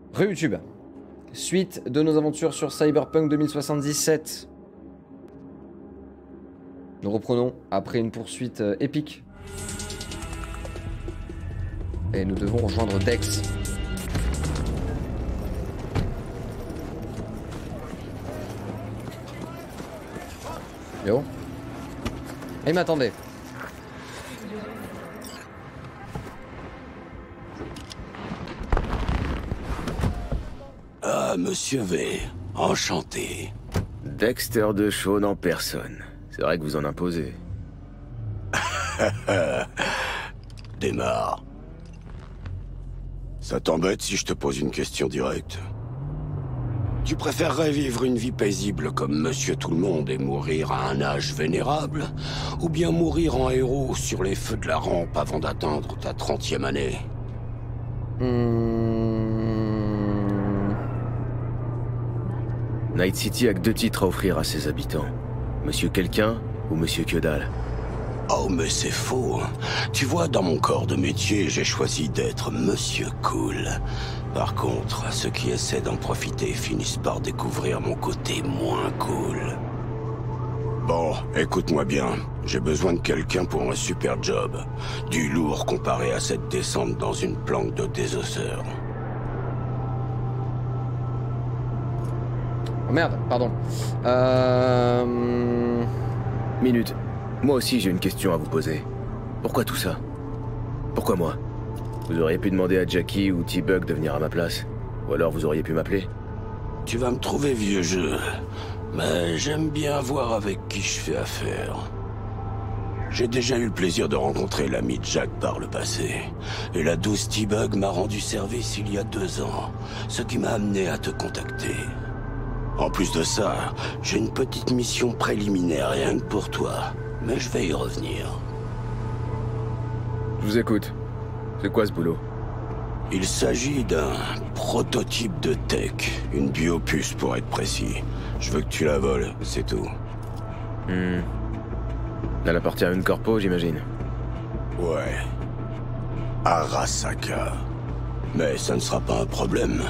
Re-YouTube. Suite de nos aventures sur Cyberpunk 2077. Nous reprenons après une poursuite épique. Et nous devons rejoindre Dex. Yo. Et m'attendez. Ah, Monsieur V, enchanté. Dexter de Shaun en personne. C'est vrai que vous en imposez. Démarre. Ça t'embête si je te pose une question directe? Tu préférerais vivre une vie paisible comme Monsieur Tout-le-Monde et mourir à un âge vénérable? Ou bien mourir en héros sur les feux de la rampe avant d'atteindre ta 30e année? Night City a que 2 titres à offrir à ses habitants. Monsieur Quelqu'un ou Monsieur Que Dalle. Oh, mais c'est faux. Tu vois, dans mon corps de métier, j'ai choisi d'être Monsieur Cool. Par contre, ceux qui essaient d'en profiter finissent par découvrir mon côté moins cool. Bon, écoute-moi bien. J'ai besoin de quelqu'un pour un super job. Du lourd comparé à cette descente dans une planque de désosseur. Oh merde, pardon. Minute. Moi aussi j'ai une question à vous poser. Pourquoi tout ça? Pourquoi moi? Vous auriez pu demander à Jackie ou T-Bug de venir à ma place. Ou alors vous auriez pu m'appeler. Tu vas me trouver vieux jeu, mais j'aime bien voir avec qui je fais affaire. J'ai déjà eu le plaisir de rencontrer l'ami de Jack par le passé. Et la douce T-Bug m'a rendu service il y a 2 ans, ce qui m'a amené à te contacter. En plus de ça, j'ai une petite mission préliminaire rien que pour toi, mais je vais y revenir. Je vous écoute. C'est quoi ce boulot? Il s'agit d'un prototype de tech, une biopuce pour être précis. Je veux que tu la voles, c'est tout. Elle appartient à une corpo, j'imagine. Ouais. Arasaka. Mais ça ne sera pas un problème.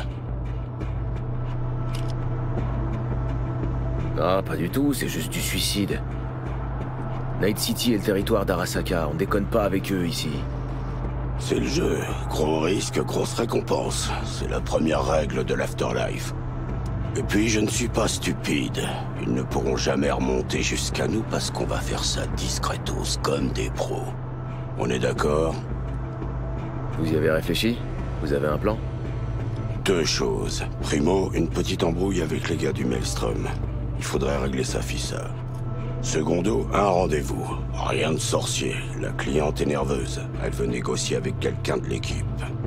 Ah, pas du tout, c'est juste du suicide. Night City est le territoire d'Arasaka, on déconne pas avec eux ici. C'est le jeu. Gros risque, grosse récompense. C'est la première règle de l'Afterlife. Et puis, je ne suis pas stupide. Ils ne pourront jamais remonter jusqu'à nous parce qu'on va faire ça discretos, comme des pros. On est d'accord? Vous y avez réfléchi? Vous avez un plan? 2 choses. Primo, une petite embrouille avec les gars du Maelstrom. Il faudrait régler ça, fissa. Secondo, un rendez-vous. Rien de sorcier. La cliente est nerveuse. Elle veut négocier avec quelqu'un de l'équipe.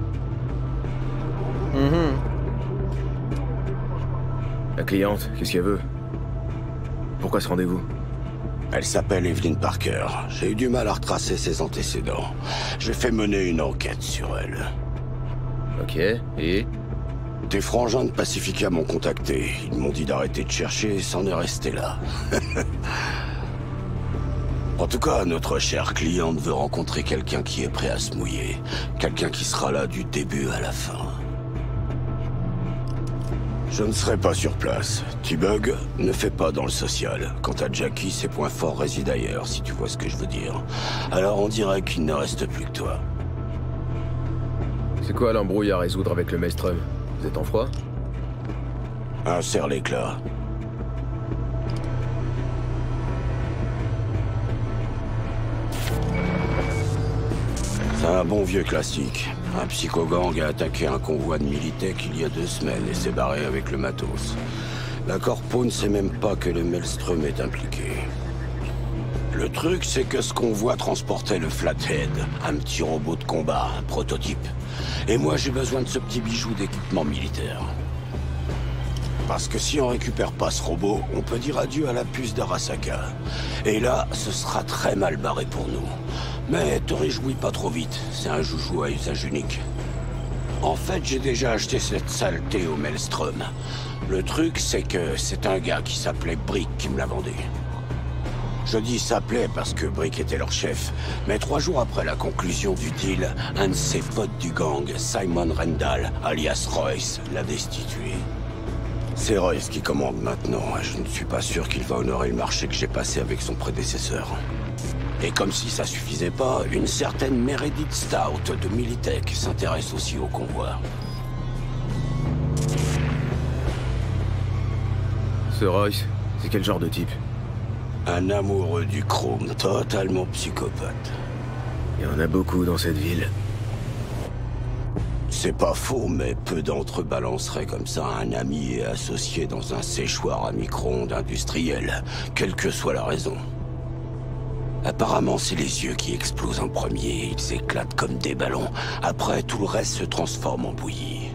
La cliente, qu'est-ce qu'elle veut? Pourquoi ce rendez-vous? Elle s'appelle Evelyn Parker. J'ai eu du mal à retracer ses antécédents. J'ai fait mener une enquête sur elle. Ok, et? Tes frangins de Pacifica m'ont contacté. Ils m'ont dit d'arrêter de chercher et c'en est resté là. En tout cas, notre chère cliente veut rencontrer quelqu'un qui est prêt à se mouiller. Quelqu'un qui sera là du début à la fin. Je ne serai pas sur place. T-Bug ne fait pas dans le social. Quant à Jackie, ses points forts résident ailleurs, si tu vois ce que je veux dire. Alors on dirait qu'il ne reste plus que toi. C'est quoi l'embrouille à résoudre avec le Maelstrom? Vous êtes en froid? Un serre-l'éclat. C'est un bon vieux classique. Un psychogang a attaqué un convoi de Militech il y a 2 semaines et s'est barré avec le matos. La corpo ne sait même pas que le Maelstrom est impliqué. Le truc, c'est que ce convoi transportait le Flathead, un petit robot de combat, un prototype. Et moi, j'ai besoin de ce petit bijou d'équipement militaire. Parce que si on récupère pas ce robot, on peut dire adieu à la puce d'Arasaka. Et là, ce sera très mal barré pour nous. Mais te réjouis pas trop vite, c'est un joujou à usage unique. En fait, j'ai déjà acheté cette saleté au Maelstrom. Le truc, c'est que c'est un gars qui s'appelait Brick qui me l'a vendu. Je dis s'appelait parce que Brick était leur chef. Mais 3 jours après la conclusion du deal, un de ses potes du gang, Simon Rendall, alias Royce, l'a destitué. C'est Royce qui commande maintenant. Je ne suis pas sûr qu'il va honorer le marché que j'ai passé avec son prédécesseur. Et comme si ça suffisait pas, une certaine Meredith Stout de Militech s'intéresse aussi au convoi. Ce Royce, c'est quel genre de type? Un amoureux du chrome, totalement psychopathe. Il y en a beaucoup dans cette ville. C'est pas faux, mais peu d'entre eux balanceraient comme ça un ami et associé dans un séchoir à micro-ondes industriel, quelle que soit la raison. Apparemment, c'est les yeux qui explosent en premier, ils éclatent comme des ballons. Après, tout le reste se transforme en bouillie.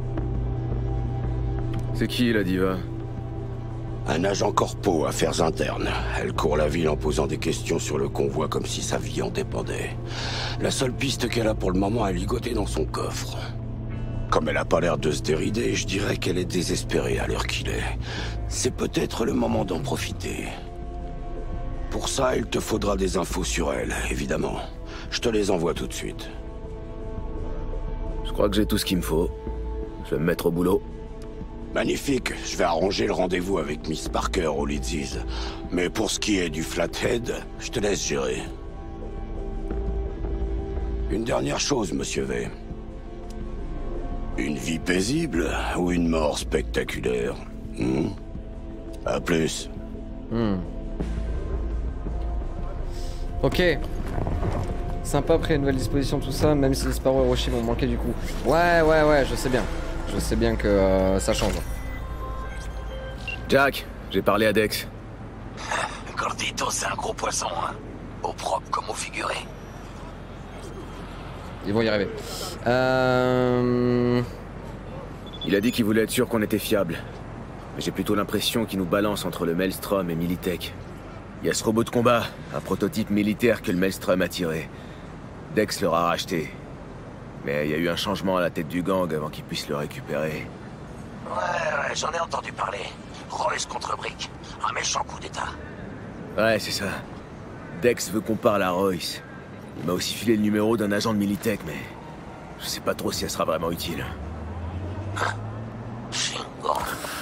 C'est qui, la diva? Un agent corpo, affaires internes. Elle court la ville en posant des questions sur le convoi comme si sa vie en dépendait. La seule piste qu'elle a pour le moment est ligotée dans son coffre. Comme elle a pas l'air de se dérider, je dirais qu'elle est désespérée à l'heure qu'il est. C'est peut-être le moment d'en profiter. Pour ça, il te faudra des infos sur elle, évidemment. Je te les envoie tout de suite. Je crois que j'ai tout ce qu'il me faut. Je vais me mettre au boulot. Magnifique, je vais arranger le rendez-vous avec Miss Parker au Leeds. Mais pour ce qui est du Flathead, je te laisse gérer. Une dernière chose, Monsieur V. Une vie paisible ou une mort spectaculaire? À plus. Ok. Sympa après une nouvelle disposition, tout ça, même si les Sparrow et Roshi vont manquer du coup. Ouais, je sais bien. Je sais bien que ça change. Jack, j'ai parlé à Dex. Gordito, c'est un gros poisson, hein. Au propre comme au figuré. Ils vont y arriver. Il a dit qu'il voulait être sûr qu'on était fiable. Mais j'ai plutôt l'impression qu'il nous balance entre le Maelstrom et Militech. Il y a ce robot de combat, un prototype militaire que le Maelstrom a tiré. Dex leur a racheté. Mais il y a eu un changement à la tête du gang avant qu'ils puissent le récupérer. Ouais, j'en ai entendu parler. Royce contre Brick. Un méchant coup d'état. Ouais, c'est ça. Dex veut qu'on parle à Royce. Il m'a aussi filé le numéro d'un agent de Militech, mais... je sais pas trop si elle sera vraiment utile. Shingo.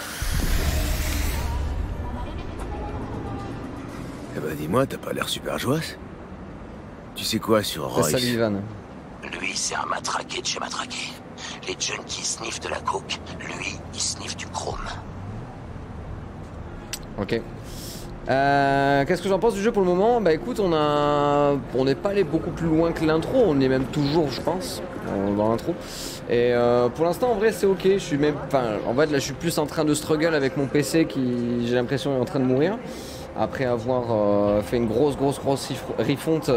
Eh ben dis-moi, t'as pas l'air super joyeuse. Tu sais quoi sur Royce? C'est Sullivan. Lui, c'est un matraqué de chez matraqué. Les junkies sniffent de la coke. Lui, il sniffe du chrome. Ok. Qu'est-ce que j'en pense du jeu pour le moment? Bah écoute, on n'est pas allé beaucoup plus loin que l'intro, on est même toujours, je pense, dans l'intro. Et pour l'instant, en vrai, c'est ok. Je suis même, en fait, là, je suis plus en train de struggle avec mon PC qui, j'ai l'impression, est en train de mourir. Après avoir fait une grosse refonte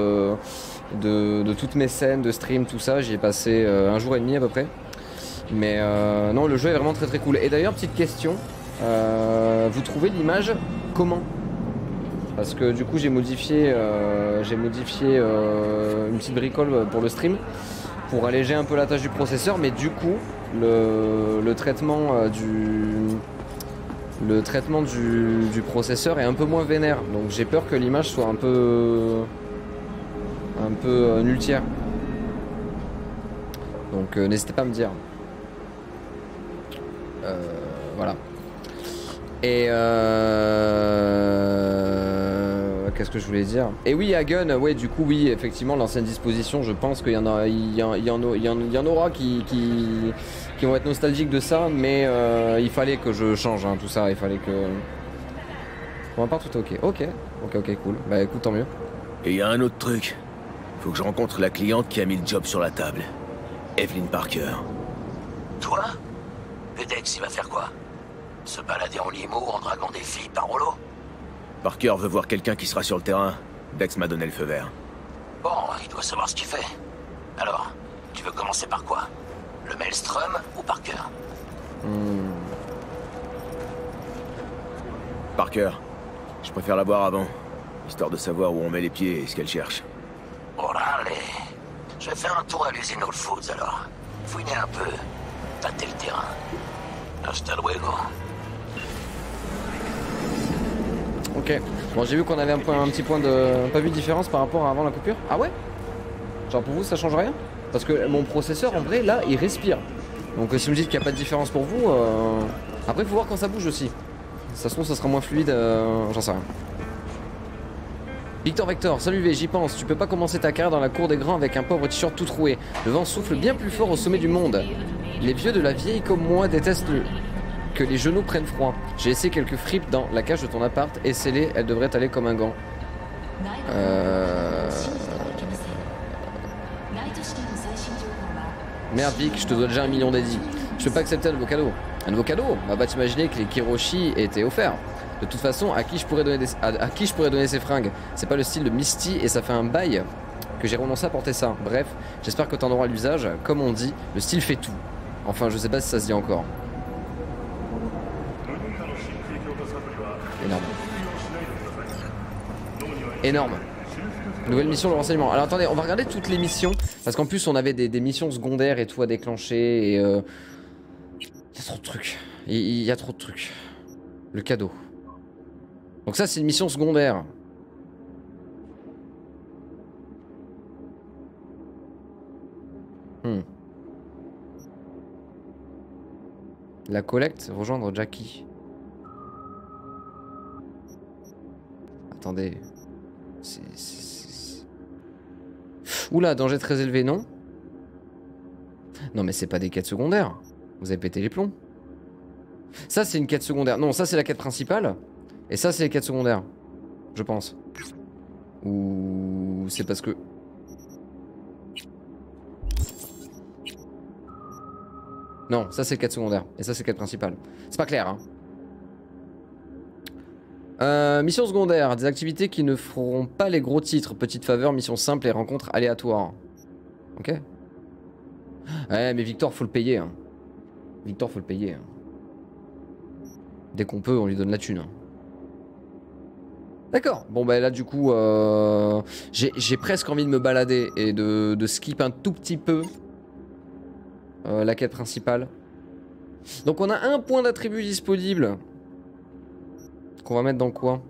de toutes mes scènes, de stream, tout ça, j'y ai passé 1 jour et demi à peu près. Mais non, le jeu est vraiment très cool. Et d'ailleurs, petite question, vous trouvez l'image comment? Parce que du coup j'ai modifié une petite bricole pour le stream pour alléger un peu la tâche du processeur, mais du coup le traitement du processeur est un peu moins vénère, donc j'ai peur que l'image soit un peu nulle tiers. Donc n'hésitez pas à me dire. Voilà. Et qu'est-ce que je voulais dire? Et oui, à Gun, ouais, du coup, oui, effectivement, l'ancienne disposition, je pense qu'il y en aura qui vont être nostalgiques de ça, mais il fallait que je change tout ça, il fallait que... Pour ma part, tout est ok. Ok, cool. Bah écoute, tant mieux. Et il y a un autre truc. Faut que je rencontre la cliente qui a mis le job sur la table. Evelyn Parker. Toi? Le Dex, il va faire quoi? Se balader en limo en draguant des filles par holo? Parker veut voir quelqu'un qui sera sur le terrain. Dex m'a donné le feu vert. Bon, il doit savoir ce qu'il fait. Alors, tu veux commencer par quoi? Le Maelstrom ou Parker? Parker. Je préfère la voir avant, histoire de savoir où on met les pieds et ce qu'elle cherche. Oh là, allez. Je vais faire un tour à l'usine Whole Foods alors. Fouiner un peu. Tâter le terrain. Hasta luego. Ok. Bon, j'ai vu qu'on avait un petit point de... Pas vu de différence par rapport à avant la coupure. Ah ouais? Genre pour vous, ça change rien? Parce que mon processeur, en vrai, là, il respire. Donc si vous me dites qu'il n'y a pas de différence pour vous... Après, il faut voir quand ça bouge aussi. Ça se trouve, ça sera moins fluide, j'en sais rien. Victor Vector, salut V, j'y pense. Tu peux pas commencer ta carrière dans la cour des grands avec un pauvre t-shirt tout troué. Le vent souffle bien plus fort au sommet du monde. Les vieux de la vieille comme moi détestent que les genoux prennent froid. J'ai laissé quelques fripes dans la cage de ton appart. Essaie-les, elles devraient aller comme un gant. Merde Vic, je te dois déjà 1 million d'édits. Je peux pas accepter un nouveau cadeau. Un nouveau cadeau? Bah t'imaginer que les Kiroshi étaient offerts. De toute façon, à qui je pourrais donner ces fringues? C'est pas le style de Misty et ça fait un bail que j'ai renoncé à porter ça. Bref, j'espère que t'en auras l'usage. Comme on dit, le style fait tout. Enfin, je sais pas si ça se dit encore. Énorme. Énorme. Nouvelle mission de renseignement. Alors attendez, on va regarder toutes les missions. Parce qu'en plus, on avait des missions secondaires et tout à déclencher. Et il y a trop de trucs. Il y a trop de trucs. Le cadeau. Donc ça, c'est une mission secondaire. La collecte, rejoindre Jackie. Attendez. Oula, danger très élevé, non? Non mais c'est pas des quêtes secondaires. Vous avez pété les plombs. Ça c'est une quête secondaire. Non, ça c'est la quête principale. Et ça c'est les quêtes secondaires. Je pense. Ou c'est parce que... Non, ça c'est quête secondaire. Et ça c'est quête principale. C'est pas clair, hein. Mission secondaire. Des activités qui ne feront pas les gros titres. Petite faveur, mission simple et rencontres aléatoires. Ok. Ouais mais Victor faut le payer, hein. Victor faut le payer, hein. Dès qu'on peut on lui donne la thune, hein. D'accord, bon bah là du coup j'ai presque envie de me balader et de skip un tout petit peu la quête principale. Donc on a un point d'attribut disponible qu'on va mettre dans quoi?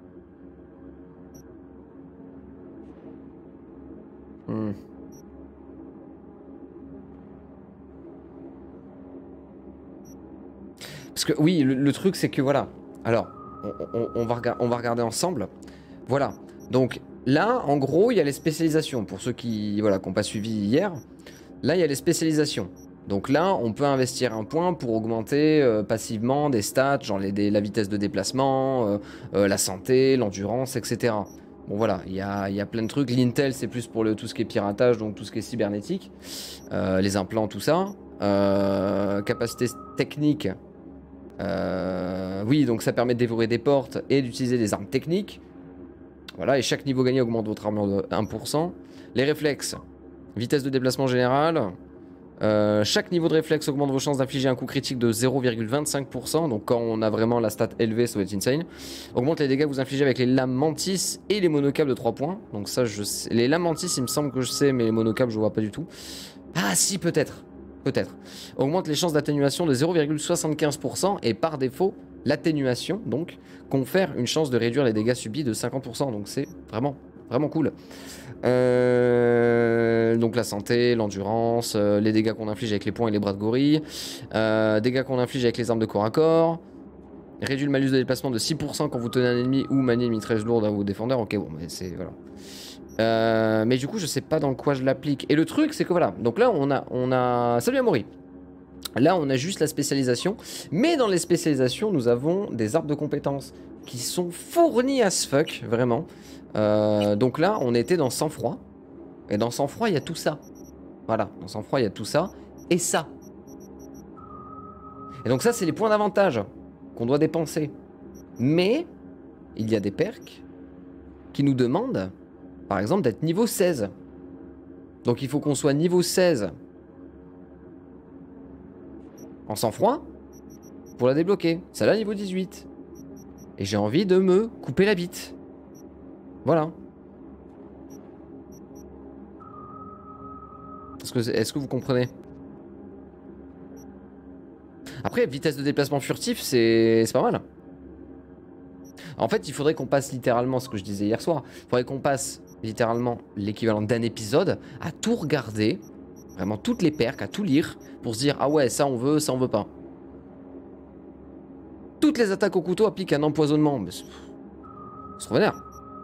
Parce que oui, le truc c'est que voilà, alors on va regarder ensemble. Voilà, donc là en gros il y a les spécialisations. Pour ceux qui voilà, qui n'ont pas suivi hier, là il y a les spécialisations. Donc là on peut investir un point pour augmenter passivement des stats, genre la vitesse de déplacement, la santé, l'endurance, etc. Bon voilà, il y a plein de trucs. L'Intel c'est plus pour tout ce qui est piratage, donc tout ce qui est cybernétique, les implants, tout ça. Capacité technique. Oui, donc ça permet de dévorer des portes et d'utiliser des armes techniques. Voilà, et chaque niveau gagné augmente votre armure de 1%. Les réflexes, vitesse de déplacement générale. Chaque niveau de réflexe augmente vos chances d'infliger un coup critique de 0,25%. Donc quand on a vraiment la stat élevée, ça va être insane. Augmente les dégâts que vous infligez avec les lames mantis et les monocaps de 3 points. Donc ça, je sais. Les lames mantis, il me semble que je sais, mais les monocaps, je vois pas du tout. Ah si, peut-être. Peut-être. Augmente les chances d'atténuation de 0,75% et par défaut, l'atténuation, donc, confère une chance de réduire les dégâts subis de 50%. Donc c'est vraiment, vraiment cool. Donc la santé, l'endurance, les dégâts qu'on inflige avec les poings et les bras de gorille, dégâts qu'on inflige avec les armes de corps à corps, réduit le malus de déplacement de 6% quand vous tenez un ennemi ou maniez une mitrailleuse lourde à vos défendeurs. Ok, bon, mais c'est... voilà. Mais du coup je sais pas dans quoi je l'applique. Et le truc c'est que voilà, donc là on a... Salut Amaury. Là on a juste la spécialisation. Mais dans les spécialisations nous avons des arbres de compétences qui sont fournis as fuck, vraiment. Donc là on était dans sang-froid. Et dans sang-froid il y a tout ça. Voilà, dans sang-froid il y a tout ça. Et ça. Et donc ça c'est les points d'avantage qu'on doit dépenser. Mais il y a des perks qui nous demandent par exemple d'être niveau 16. Donc il faut qu'on soit niveau 16 en sang-froid pour la débloquer. Celle-là niveau 18. Et j'ai envie de me couper la bite. Voilà. Est-ce que vous comprenez? Après, vitesse de déplacement furtif, c'est pas mal. En fait, il faudrait qu'on passe littéralement ce que je disais hier soir. Il faudrait qu'on passe littéralement l'équivalent d'un épisode à tout regarder, vraiment toutes les perks, à tout lire, pour se dire ah ouais, ça on veut pas. Toutes les attaques au couteau appliquent un empoisonnement. Mais c'est trop vénère.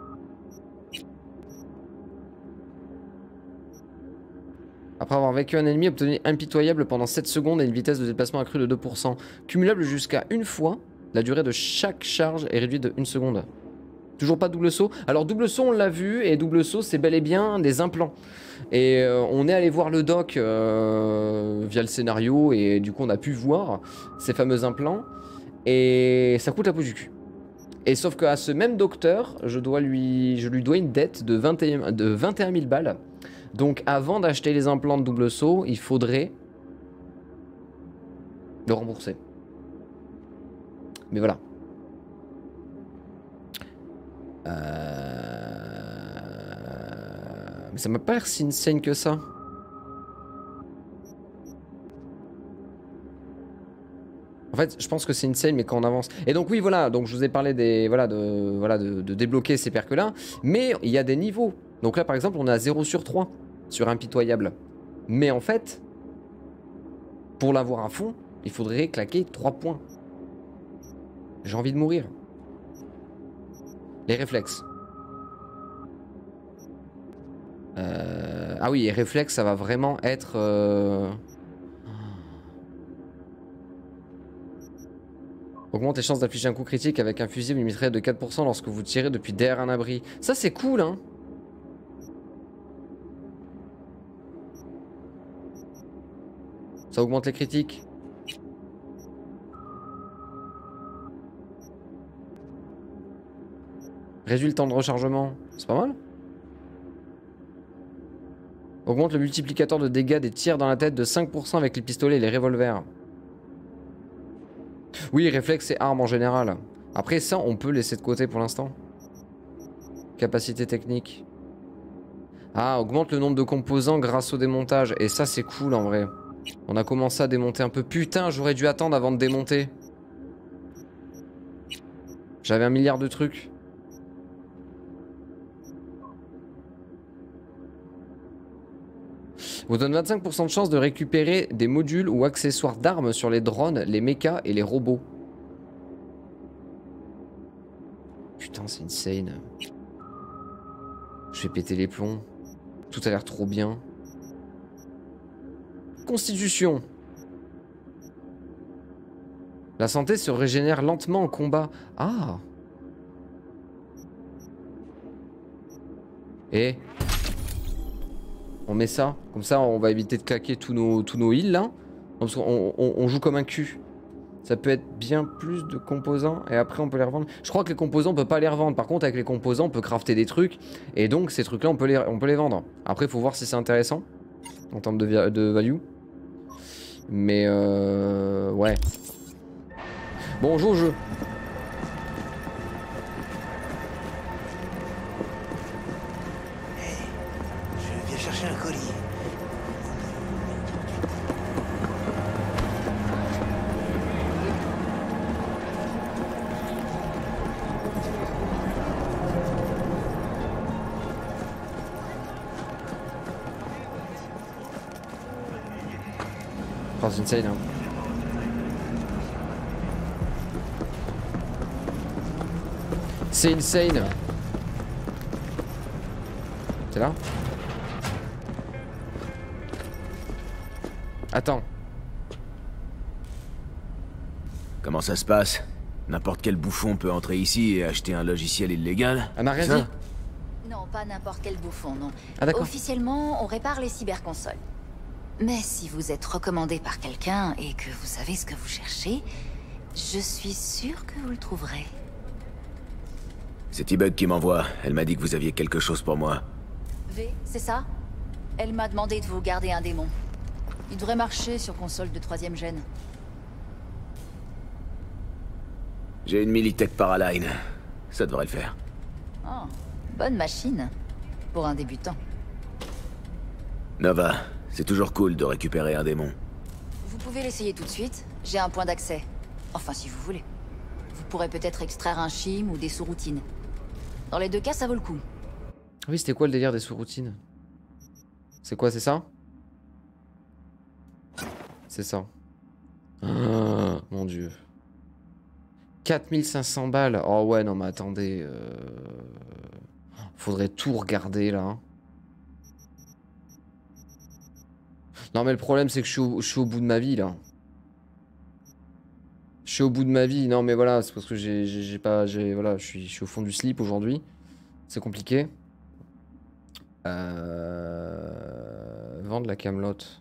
Après avoir vaincu un ennemi, obtenu impitoyable pendant 7 secondes et une vitesse de déplacement accrue de 2%. Cumulable jusqu'à une fois, la durée de chaque charge est réduite de 1 seconde. Toujours pas double saut. Alors double saut on l'a vu, et double saut c'est bel et bien des implants. Et on est allé voir le doc via le scénario, et du coup on a pu voir ces fameux implants. Et ça coûte la peau du cul. Et sauf qu'à ce même docteur, je lui dois une dette de 21 000 balles. Donc avant d'acheter les implants de double saut, il faudrait le rembourser. Mais voilà. Mais ça m'a pas l'air si insane que ça. En fait, je pense que c'est insane, mais quand on avance. Et donc oui, voilà. Donc je vous ai parlé des, de débloquer ces perks là. Mais il y a des niveaux. Donc là, par exemple, on est à 0 sur 3 sur impitoyable. Mais en fait, pour l'avoir à fond, il faudrait claquer 3 points. J'ai envie de mourir. Les réflexes. Ah oui, les réflexes, ça va vraiment être... Augmente les chances d'infliger un coup critique avec un fusil limiterait de 4% lorsque vous tirez depuis derrière un abri. Ça, c'est cool, hein. Ça augmente les critiques. Réduit le temps de rechargement. C'est pas mal. Augmente le multiplicateur de dégâts des tirs dans la tête de 5% avec les pistolets et les revolvers. Oui, réflexe et armes en général. Après ça, on peut laisser de côté pour l'instant. Capacité technique. Ah, augmente le nombre de composants grâce au démontage. Et ça, c'est cool en vrai. On a commencé à démonter un peu. Putain, j'aurais dû attendre avant de démonter. J'avais 1 milliard de trucs. Vous donne 25% de chance de récupérer des modules ou accessoires d'armes sur les drones, les mechas et les robots. Putain, c'est insane. Je vais péter les plombs. Tout a l'air trop bien. Constitution. La santé se régénère lentement en combat. Ah. Et on met ça, comme ça on va éviter de claquer tous nos heals là. Parce qu'on joue comme un cul. Ça peut être bien plus de composants et après on peut les revendre. Je crois que les composants on peut pas les revendre. Par contre avec les composants on peut crafter des trucs. Et donc ces trucs là on peut les vendre. Après il faut voir si c'est intéressant en termes de value. Mais ouais. Bon, on joue au jeu. Hey, je viens chercher un colis. Oh, c'est insane, hein. C'est insane. C'est là? Attends. Comment ça se passe? N'importe quel bouffon peut entrer ici et acheter un logiciel illégal? Elle m'a rien dit? Non, pas n'importe quel bouffon, non. Ah d'accord. Officiellement, on répare les cyberconsoles. Mais si vous êtes recommandé par quelqu'un et que vous savez ce que vous cherchez, je suis sûre que vous le trouverez. C'est T-Bug qui m'envoie. Elle m'a dit que vous aviez quelque chose pour moi. V, c'est ça? Elle m'a demandé de vous garder un démon. Il devrait marcher sur console de 3e gène. J'ai une Militech Paraline. Ça devrait le faire. Oh, bonne machine. Pour un débutant. Nova, c'est toujours cool de récupérer un démon. Vous pouvez l'essayer tout de suite. J'ai un point d'accès. Enfin, si vous voulez. Vous pourrez peut-être extraire un chim ou des sous-routines. Dans les deux cas, ça vaut le coup. Oui, c'était quoi le délire des sous-routines? C'est quoi, c'est ça? C'est ça. Ah, mon dieu. 4500 balles. Oh ouais, non mais attendez. Faudrait tout regarder là. Non mais le problème c'est que je suis au bout de ma vie là. Je suis au bout de ma vie. Non mais voilà, c'est parce que j'ai pas... Voilà, je suis au fond du slip aujourd'hui. C'est compliqué. Vendre la camelote.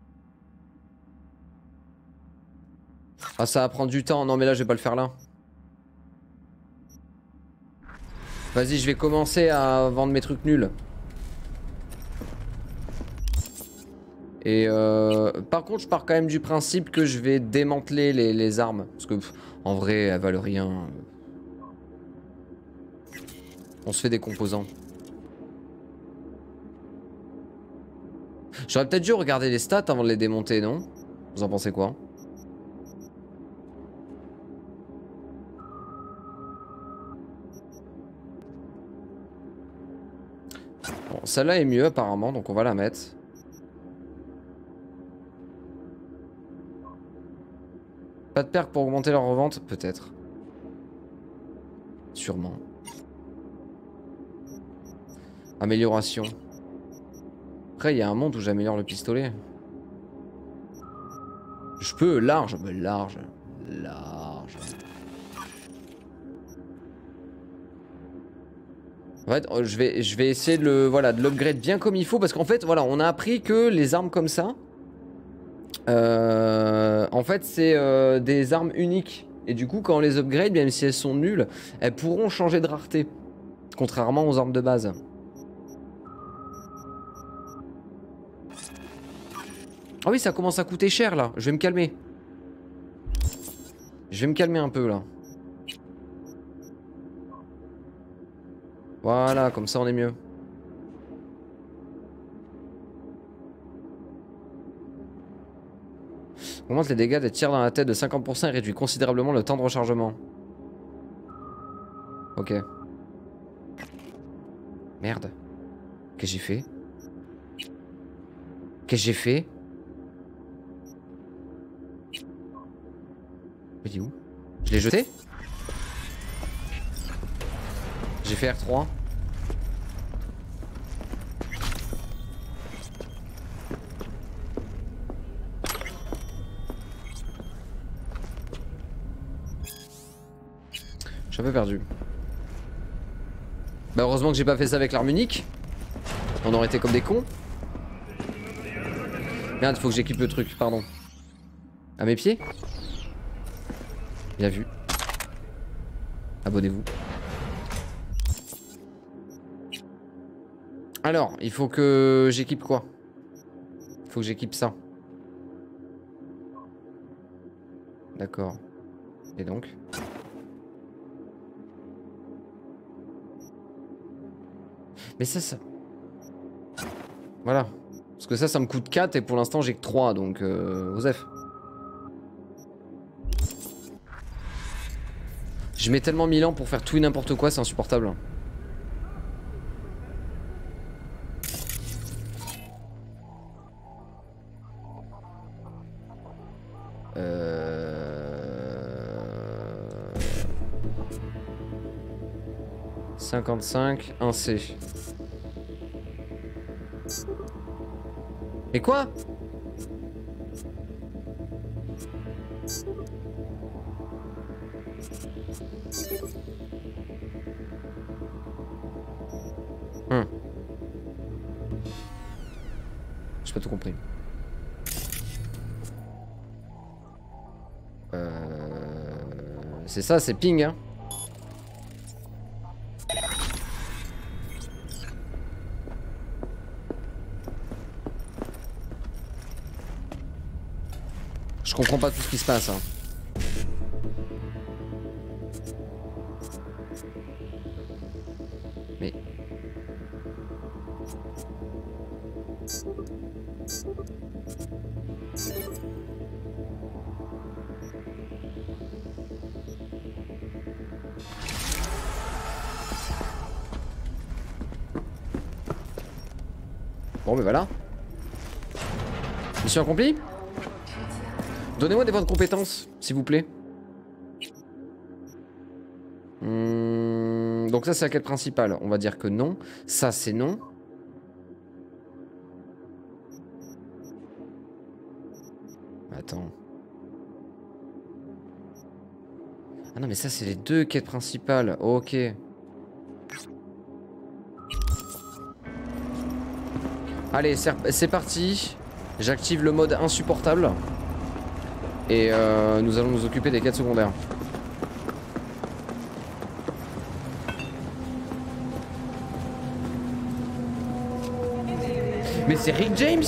Ah ça va prendre du temps. Non mais là je vais pas le faire là. Vas-y, je vais commencer à vendre mes trucs nuls. Et par contre, je pars quand même du principe que je vais démanteler les armes. Parce que, en vrai, elles valent rien. On se fait des composants. J'aurais peut-être dû regarder les stats avant de les démonter, non? Vous en pensez quoi? Bon, celle-là est mieux apparemment, donc on va la mettre. Pas de perks pour augmenter leur revente? Peut-être. Sûrement. Amélioration. Après, il y a un monde où j'améliore le pistolet. Je peux, large, mais large. Large. En fait, je vais essayer de voilà, de l'upgrade bien comme il faut. Parce qu'en fait, voilà, on a appris que les armes comme ça... en fait, c'est des armes uniques. Et du coup, quand on les upgrade, même si elles sont nulles, elles pourront changer de rareté. Contrairement aux armes de base. Ah oui, ça commence à coûter cher là. Je vais me calmer. Je vais me calmer un peu là. Voilà, comme ça on est mieux. Augmente les dégâts des tirs dans la tête de 50% et réduit considérablement le temps de rechargement. Ok. Merde. Qu'est-ce que j'ai fait? Qu'est-ce que j'ai fait? Il est où? Je l'ai jeté? J'ai fait R3. Je suis un peu perdu. Bah heureusement que j'ai pas fait ça avec l'arme unique. On aurait été comme des cons. Merde, faut que j'équipe le truc, pardon. À mes pieds? Bien vu. Abonnez-vous. Alors, il faut que j'équipe quoi? Il faut que j'équipe ça. D'accord. Et donc? Mais ça... Voilà. Parce que ça me coûte 4 et pour l'instant j'ai que 3, donc Osef. Je mets tellement 1000 ans pour faire tout et n'importe quoi, c'est insupportable. Euh... 55, 1C. Mais quoi? J'ai pas tout compris. C'est ça, c'est ping, hein. Je comprends pas tout ce qui se passe, hein. Mais... Bon, mais voilà. Mission accomplie. Donnez-moi des points de compétences, s'il vous plaît. Donc ça, c'est la quête principale. On va dire que non. Ça, c'est non. Attends. Ah non, mais ça, c'est les deux quêtes principales. Ok. Allez, c'est parti. J'active le mode insupportable. Et nous allons nous occuper des quêtes secondaires. Mais c'est Rick James?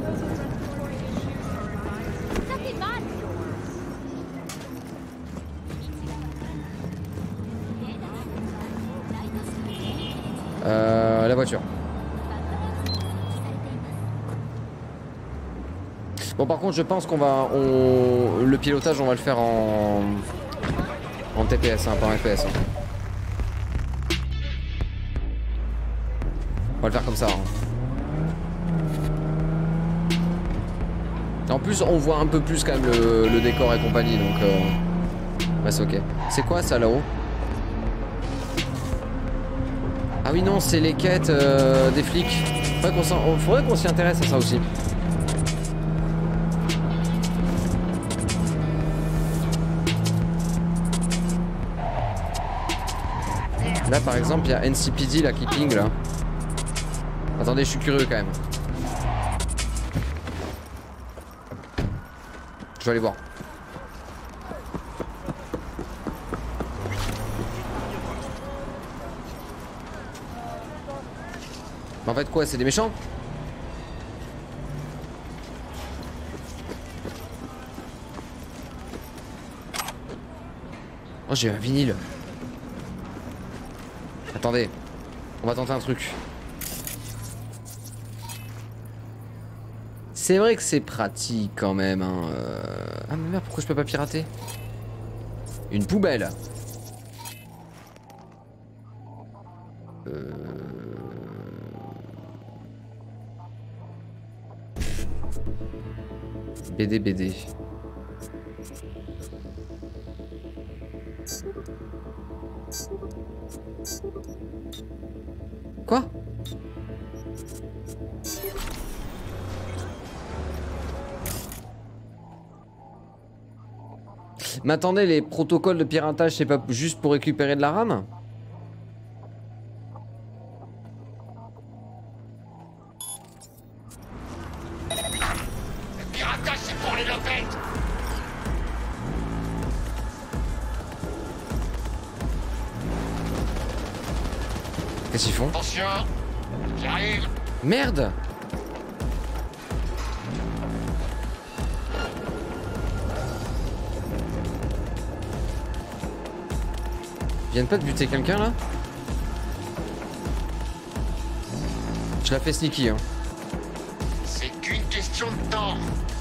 La voiture. Bon, par contre, je pense qu'on va... Le pilotage, on va le faire en TPS, hein, pas en FPS. Hein. On va le faire comme ça. Hein. En plus, on voit un peu plus quand même le décor et compagnie, donc... Ouais, c'est ok. C'est quoi ça là-haut? Ah oui, non, c'est les quêtes des flics. Faudrait qu'on s'y intéresse à ça aussi. Là, par exemple, il y a NCPD là qui ping là. Attendez, je suis curieux quand même. Je vais aller voir. En fait quoi, c'est des méchants? Oh, j'ai un vinyle. Attendez, on va tenter un truc. C'est vrai que c'est pratique quand même hein. Ah mais merde, pourquoi je peux pas pirater? Une poubelle. BD. Quoi? Mais attendez, les protocoles de piratage, c'est pas juste pour récupérer de la RAM? Le piratage, c'est pour les lopettes. Qu'est-ce qu'ils font? Attention, j'arrive. Merde! Ils viennent pas de buter quelqu'un là? Je la fais sneaky hein. C'est qu'une question de temps.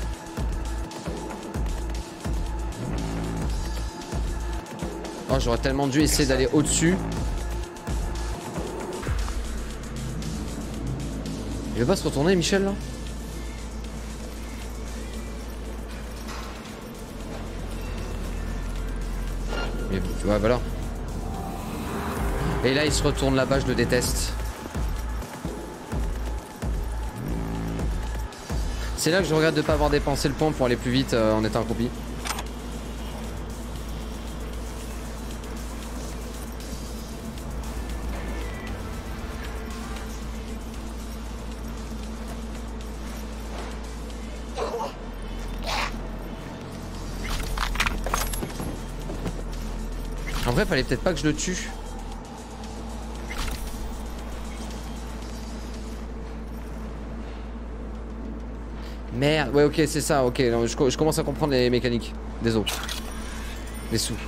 Oh, j'aurais tellement dû essayer d'aller au-dessus. Il veut pas se retourner Michel là? Mais tu vois voilà. Et là il se retourne là-bas, je le déteste. C'est là que je regrette de pas avoir dépensé le point pour aller plus vite en étant accroupi. En vrai, fallait peut-être pas que je le tue. Merde, ouais ok c'est ça, ok, non, je commence à comprendre les mécaniques. Désolé. Des sous.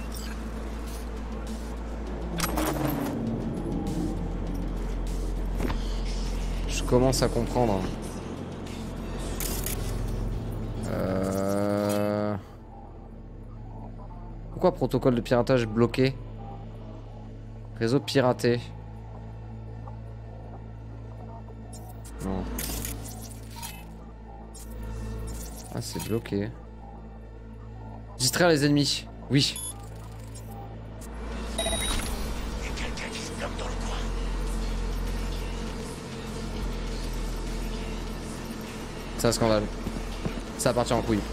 Je commence à comprendre. Pourquoi protocole de piratage bloqué? Réseau piraté. Non. Ah, c'est bloqué. Distraire les ennemis. Oui. Il y a quelqu'un qui se bloque dans le coin. C'est un scandale. Ça va partir en couille.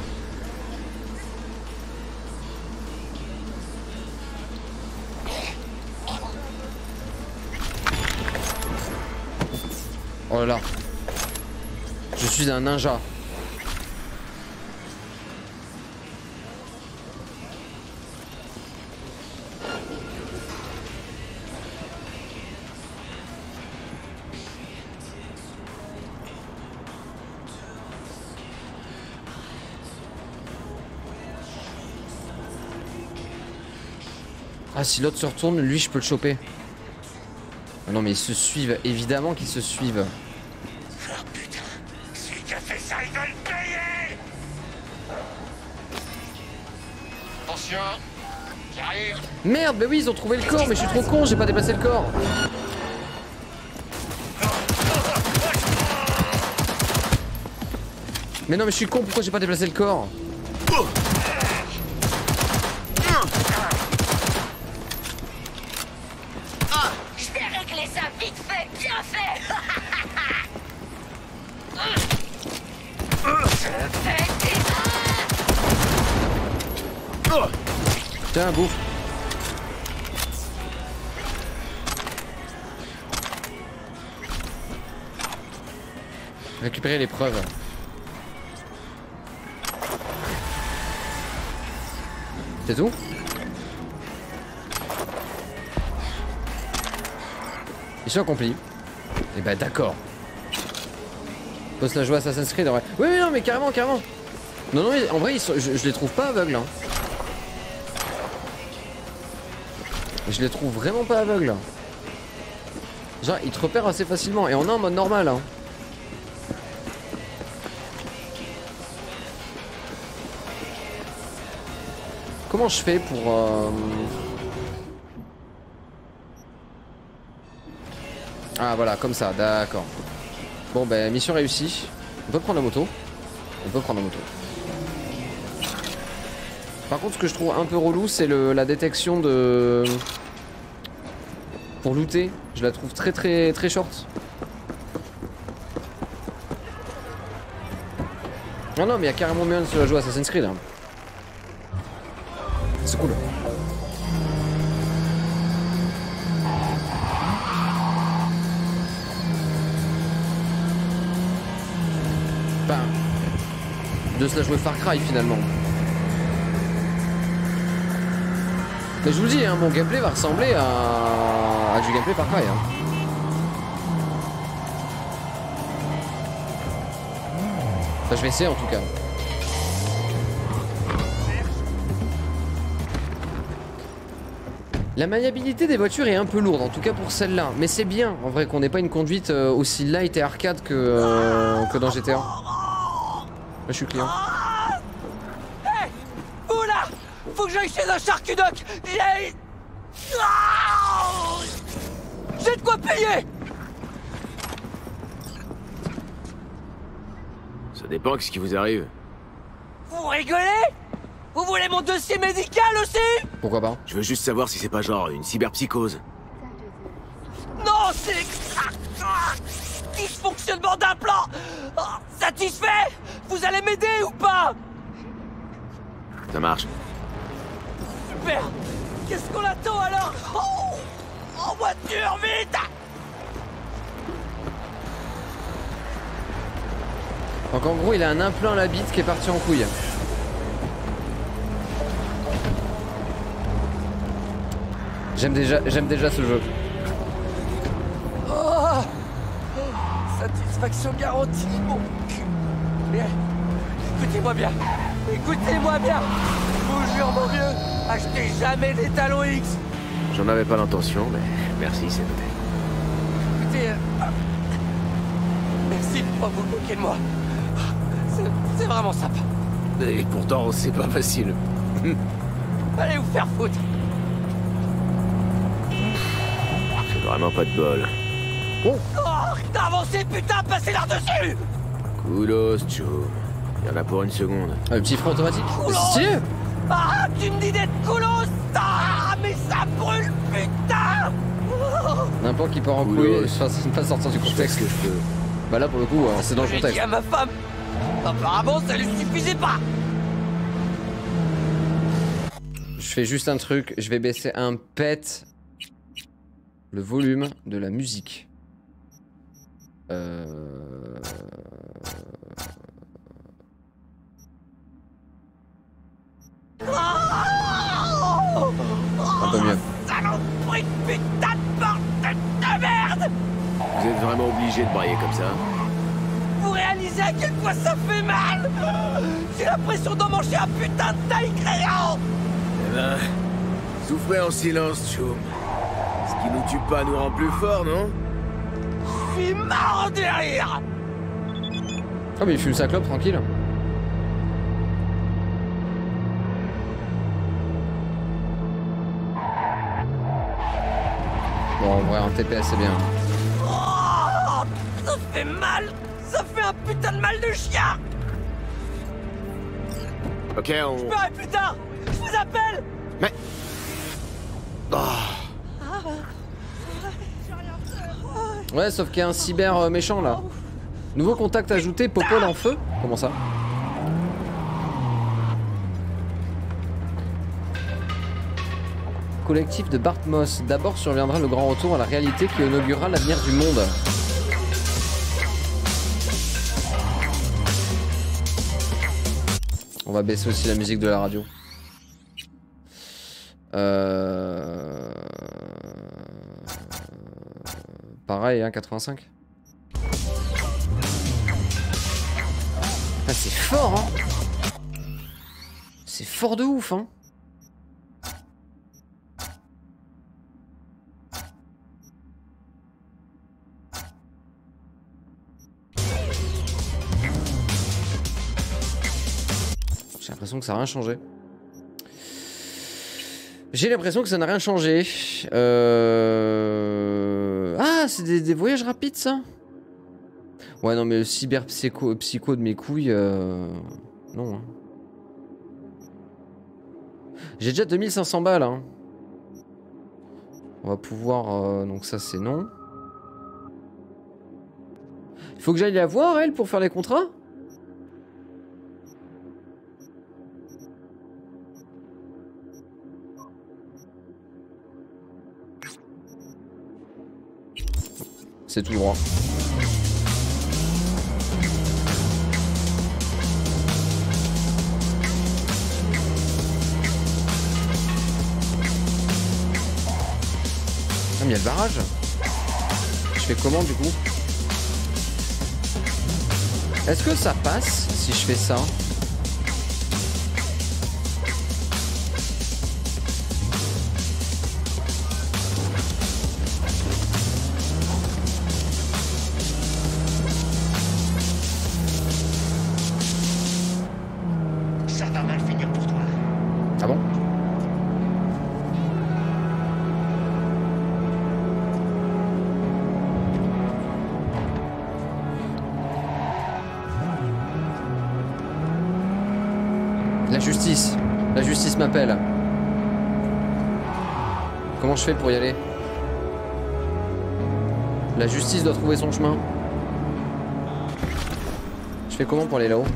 Oh là là. Je suis un ninja. Ah, si l'autre se retourne, lui je peux le choper. Ah non mais ils se suivent, évidemment qu'ils se suivent. Oh putain, celui qui a fait ça, il doit le payer. Attention, j'arrive. Merde, bah oui ils ont trouvé le corps, mais je suis trop con, j'ai pas déplacé le corps. Mais non mais je suis con, pourquoi j'ai pas déplacé le corps? Je vais régler ça vite fait, bien fait. Tiens, bouffe. Récupérer les preuves. C'est tout? Mission accomplie. Et bah d'accord. Faut se la jouer Assassin's Creed en vrai. Oui non mais carrément. Non mais en vrai je les trouve pas aveugles hein. Je les trouve vraiment pas aveugles. Genre ils te repèrent assez facilement et on est en mode normal hein. Comment je fais pour Ah voilà, comme ça, d'accord. Bon ben mission réussie. On peut prendre la moto. Par contre ce que je trouve un peu relou c'est la détection de... Pour looter, je la trouve très short. Ah non mais il y a carrément moyen de se la jouer Assassin's Creed hein. C'est cool. Enfin, de se la jouer Far Cry finalement. Mais je vous le dis, hein, mon gameplay va ressembler à du gameplay Far Cry. Hein. Enfin, je vais essayer en tout cas. La maniabilité des voitures est un peu lourde, en tout cas pour celle-là. Mais c'est bien, en vrai, qu'on n'ait pas une conduite aussi light et arcade que dans GTA. Là, je suis client. Hey, vous là, faut que j'aille chez un charcutoc. J'ai de quoi payer. Ça dépend de ce qui vous arrive. Vous rigolez? Vous voulez mon dossier médical aussi? Pourquoi pas? Je veux juste savoir si c'est pas genre une cyberpsychose. Non, c'est... dysfonctionnement d'un plan. Satisfait? Vous allez m'aider ou pas? Ça marche. Super. Qu'est-ce qu'on attend alors? En voiture, vite! Donc en gros, il a un implant à la bite qui est parti en couille. J'aime déjà ce jeu. Oh, satisfaction garantie, mon cul. Mais, écoutez-moi bien. Écoutez-moi bien. Je vous jure, mon vieux, achetez jamais des talons X. J'en avais pas l'intention, mais merci, c'est noté. Écoutez, merci de pas vous moquer de moi. C'est vraiment sympa. Et pourtant, c'est pas facile. Allez vous faire foutre. C'est vraiment pas de bol. Oh, avancez, putain, passez là-dessus. Kudos, Joe. Il y en a pour une seconde. Ah, le petit frein automatique. C'est stylé. Ah, tu me dis d'être coolos. Ah, mais ça brûle, putain. N'importe qui part en Coolos. couille, c'est pas sortir du Je fais contexte. ce que je peux. Bah là pour le coup, c'est dans le J'ai dit contexte. à ma femme. Apparemment, ça lui suffisait pas. Je fais juste un truc, je vais baisser un pet le volume de la musique. Un peu mieux. Saloperie de putain de bordel de merde. Vous êtes vraiment obligé de brailler comme ça? Vous réalisez à quel point ça fait mal. J'ai l'impression d'en manger un putain de taille crayon. Eh ben, souffrez en silence, Choum. Ce qui nous tue pas nous rend plus forts, non? Je suis mort de rire. Oh mais il fume sa clope tranquille. Bon en vrai un TPS c'est bien. Oh, ça fait mal. Ça fait un putain de mal de chien. Ok, on... Je parie plus tard. Je vous appelle. Mais... Ouais sauf qu'il y a un cyber méchant là. Nouveau contact ajouté, Popol en feu. Comment ça? Collectif de Bartmoss. D'abord surviendra le grand retour à la réalité qui inaugurera l'avenir du monde. On va baisser aussi la musique de la radio. Pareil, hein, 85. Ah, c'est fort, hein. C'est fort de ouf, hein. J'ai l'impression que ça n'a rien changé. J'ai l'impression que ça n'a rien changé. Ah, c'est des voyages rapides, ça? Ouais, non, mais le cyber psycho de mes couilles... Non, hein. J'ai déjà 2500 balles, hein. On va pouvoir... donc ça, c'est non. Il faut que j'aille la voir, elle, pour faire les contrats? C'est tout droit. Ah mais il y a le barrage. Je fais comment du coup? Est-ce que ça passe si je fais ça? Ça va mal finir pour toi. Ah bon? La justice m'appelle. Comment je fais pour y aller? La justice doit trouver son chemin. Je fais comment pour aller là-haut?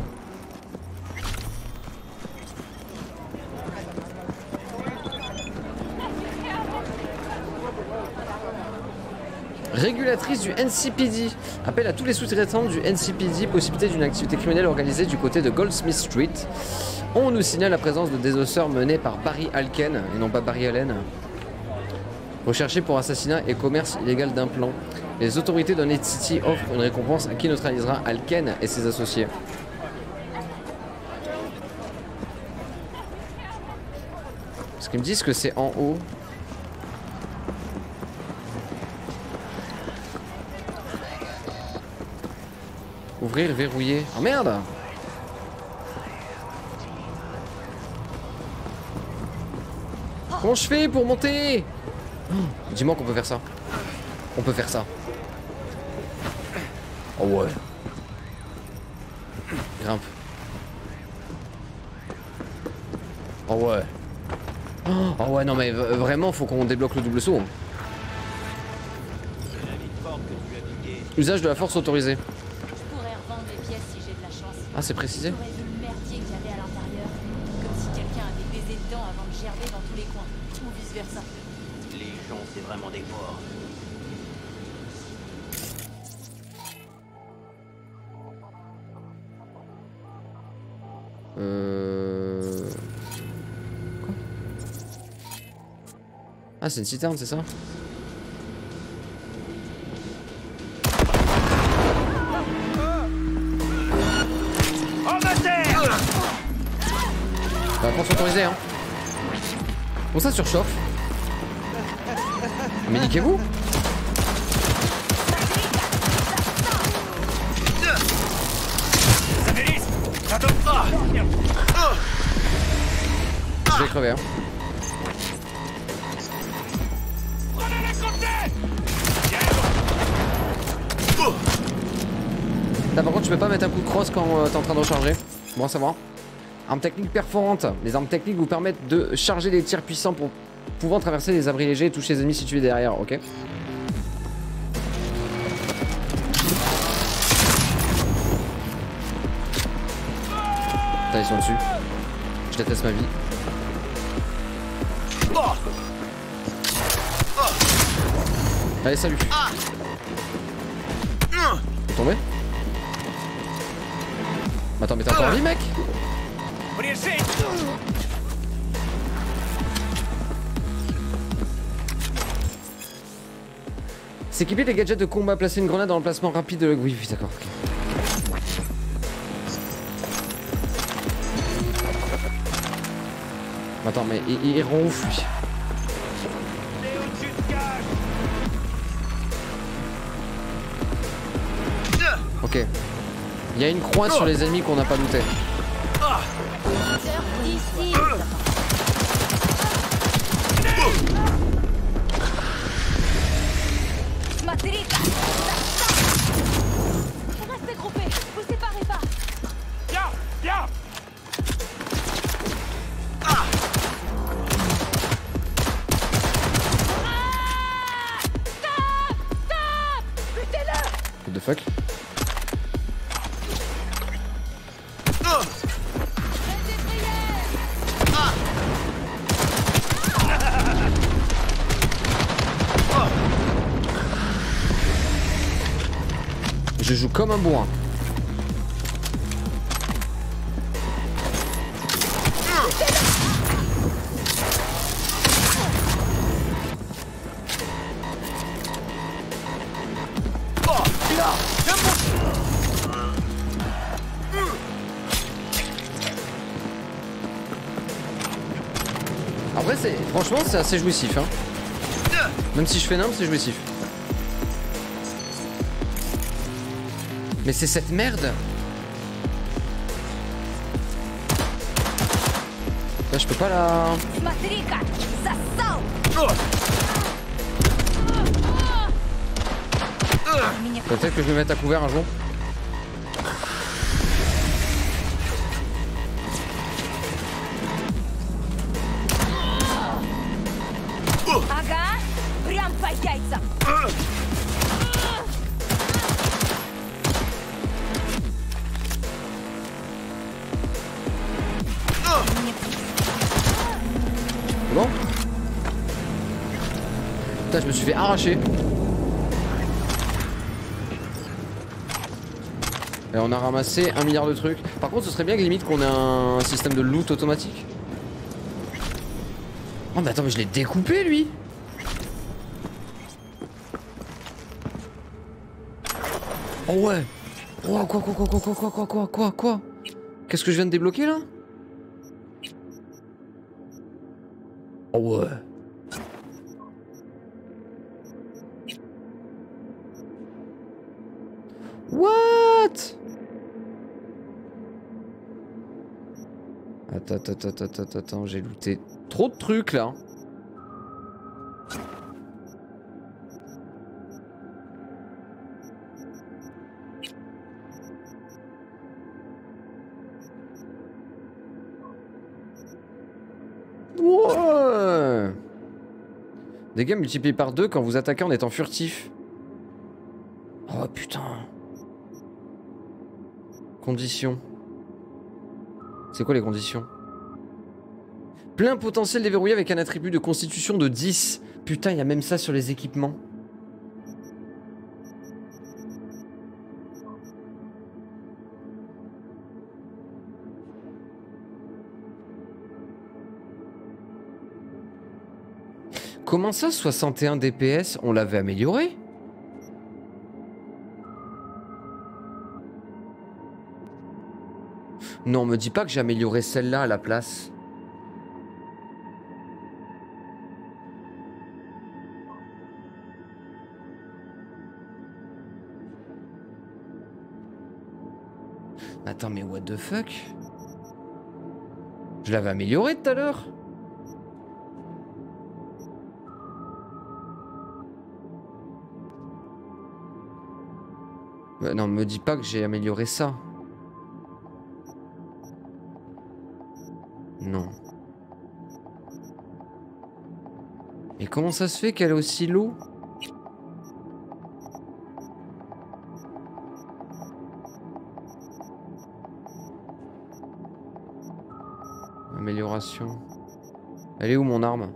Régulatrice du NCPD. Appel à tous les sous-traitants du NCPD, possibilité d'une activité criminelle organisée du côté de Goldsmith Street. On nous signale la présence de désosseurs menés par Barry Alken, et non pas Barry Allen. Recherché pour assassinat et commerce illégal d'implants. Les autorités de Night City offrent une récompense à qui neutralisera Alken et ses associés. Parce qu'ils me disent que c'est en haut. Ouvrir, verrouiller. Oh merde! Comment je fais pour monter? Oh, dis-moi qu'on peut faire ça. On peut faire ça. Oh ouais. Grimpe. Oh ouais. Oh ouais, non mais vraiment, faut qu'on débloque le double saut. Hein. Usage de la force autorisé. Je pourrais revendre les pièces si j'ai de la chance. Ah, c'est précisé. J'aurais vu le merdier qu'il y avait à l'intérieur. Comme si quelqu'un avait baisé dedans avant de gerber dans tous les coins. Ou vice versa. Les gens, c'est vraiment des porcs. Quoi? Ah, c'est une citerne, c'est ça? La force autorisée, hein. Bon, ça surchauffe. Mais niquez-vous. Je vais crever, hein. Là par contre tu peux pas mettre un coup de crosse quand t'es en train de recharger. Bon à savoir. Arme technique perforante. Les armes techniques vous permettent de charger des tirs puissants pour pouvant traverser les abris légers et toucher les ennemis situés derrière, ok. Putain ils sont dessus. Je déteste ma vie. Allez salut. T'es tombé? Attends mais t'as encore en vie mec? S'équiper des gadgets de combat, placer une grenade dans l'emplacement rapide de... Oui d'accord. Okay. Attends mais il ronfle lui. Ok. Il y a une croix sur les ennemis qu'on n'a pas looté. Restez groupés, vous séparez pas. Viens, viens. What the fuck? Je joue comme un bourrin. Après franchement c'est assez jouissif hein. Même si je fais nimble c'est jouissif. Mais c'est cette merde. Là je peux pas la... Peut-être que je me mette à couvert un jour. Ага, прям по яйцам. C'est bon? Putain, je me suis fait arracher. Et on a ramassé 1 milliard de trucs. Par contre, ce serait bien que limite qu'on ait un système de loot automatique. Oh mais attends, mais je l'ai découpé lui. Oh ouais. Oh quoi. Qu'est-ce que je viens de débloquer là? Oh ouais. What? Attends, j'ai looté trop de trucs là. Ouais. Dégâts multipliés par 2 quand vous attaquez en étant furtif. Oh putain. Conditions. C'est quoi les conditions? Plein potentiel déverrouillé avec un attribut de constitution de 10. Putain, il y a même ça sur les équipements. Comment ça, 61 DPS? On l'avait amélioré? Non, me dis pas que j'ai amélioré celle-là à la place. Attends, mais what the fuck? Je l'avais amélioré tout à l'heure. Non, me dis pas que j'ai amélioré ça. Non. Mais comment ça se fait qu'elle est aussi low? Amélioration. Elle est où mon arme?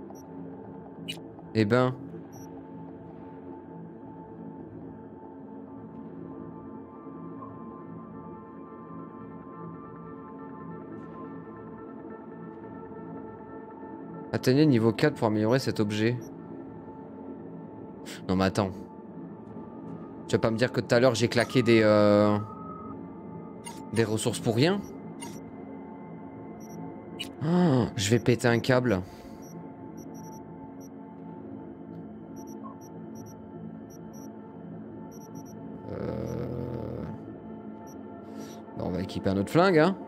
Eh ben... Atteignez niveau 4 pour améliorer cet objet. Non mais attends. Tu vas pas me dire que tout à l'heure j'ai claqué des ressources pour rien? Oh, je vais péter un câble. Bon, on va équiper un autre flingue, hein.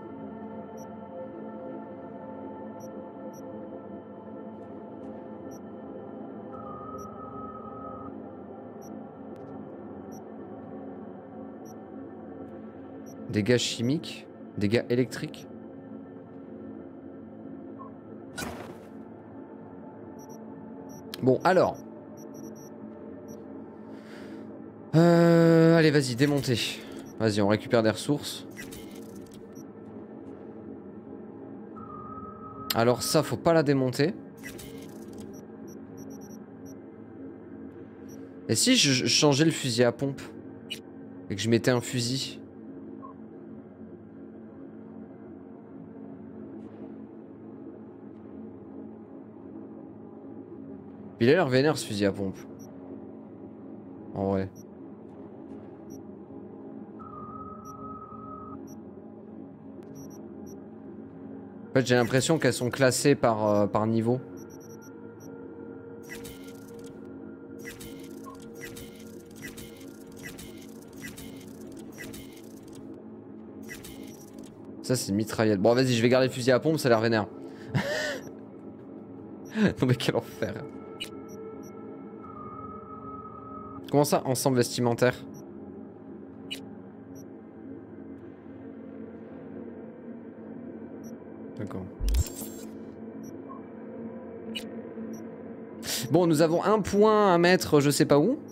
Dégâts chimiques, dégâts électriques. Bon, alors. Allez, vas-y, démontez. Vas-y, on récupère des ressources. Alors ça, faut pas la démonter. Et si je changeais le fusil à pompe? Et que je mettais un fusil? Il a l'air vénère ce fusil à pompe. En vrai. En fait, j'ai l'impression qu'elles sont classées par niveau. Ça, c'est une mitraillette. Bon, vas-y, je vais garder le fusil à pompe, ça a l'air vénère. Non, mais quel enfer. Comment ça, ensemble vestimentaire? D'accord. Bon, nous avons un point à mettre, je sais pas où.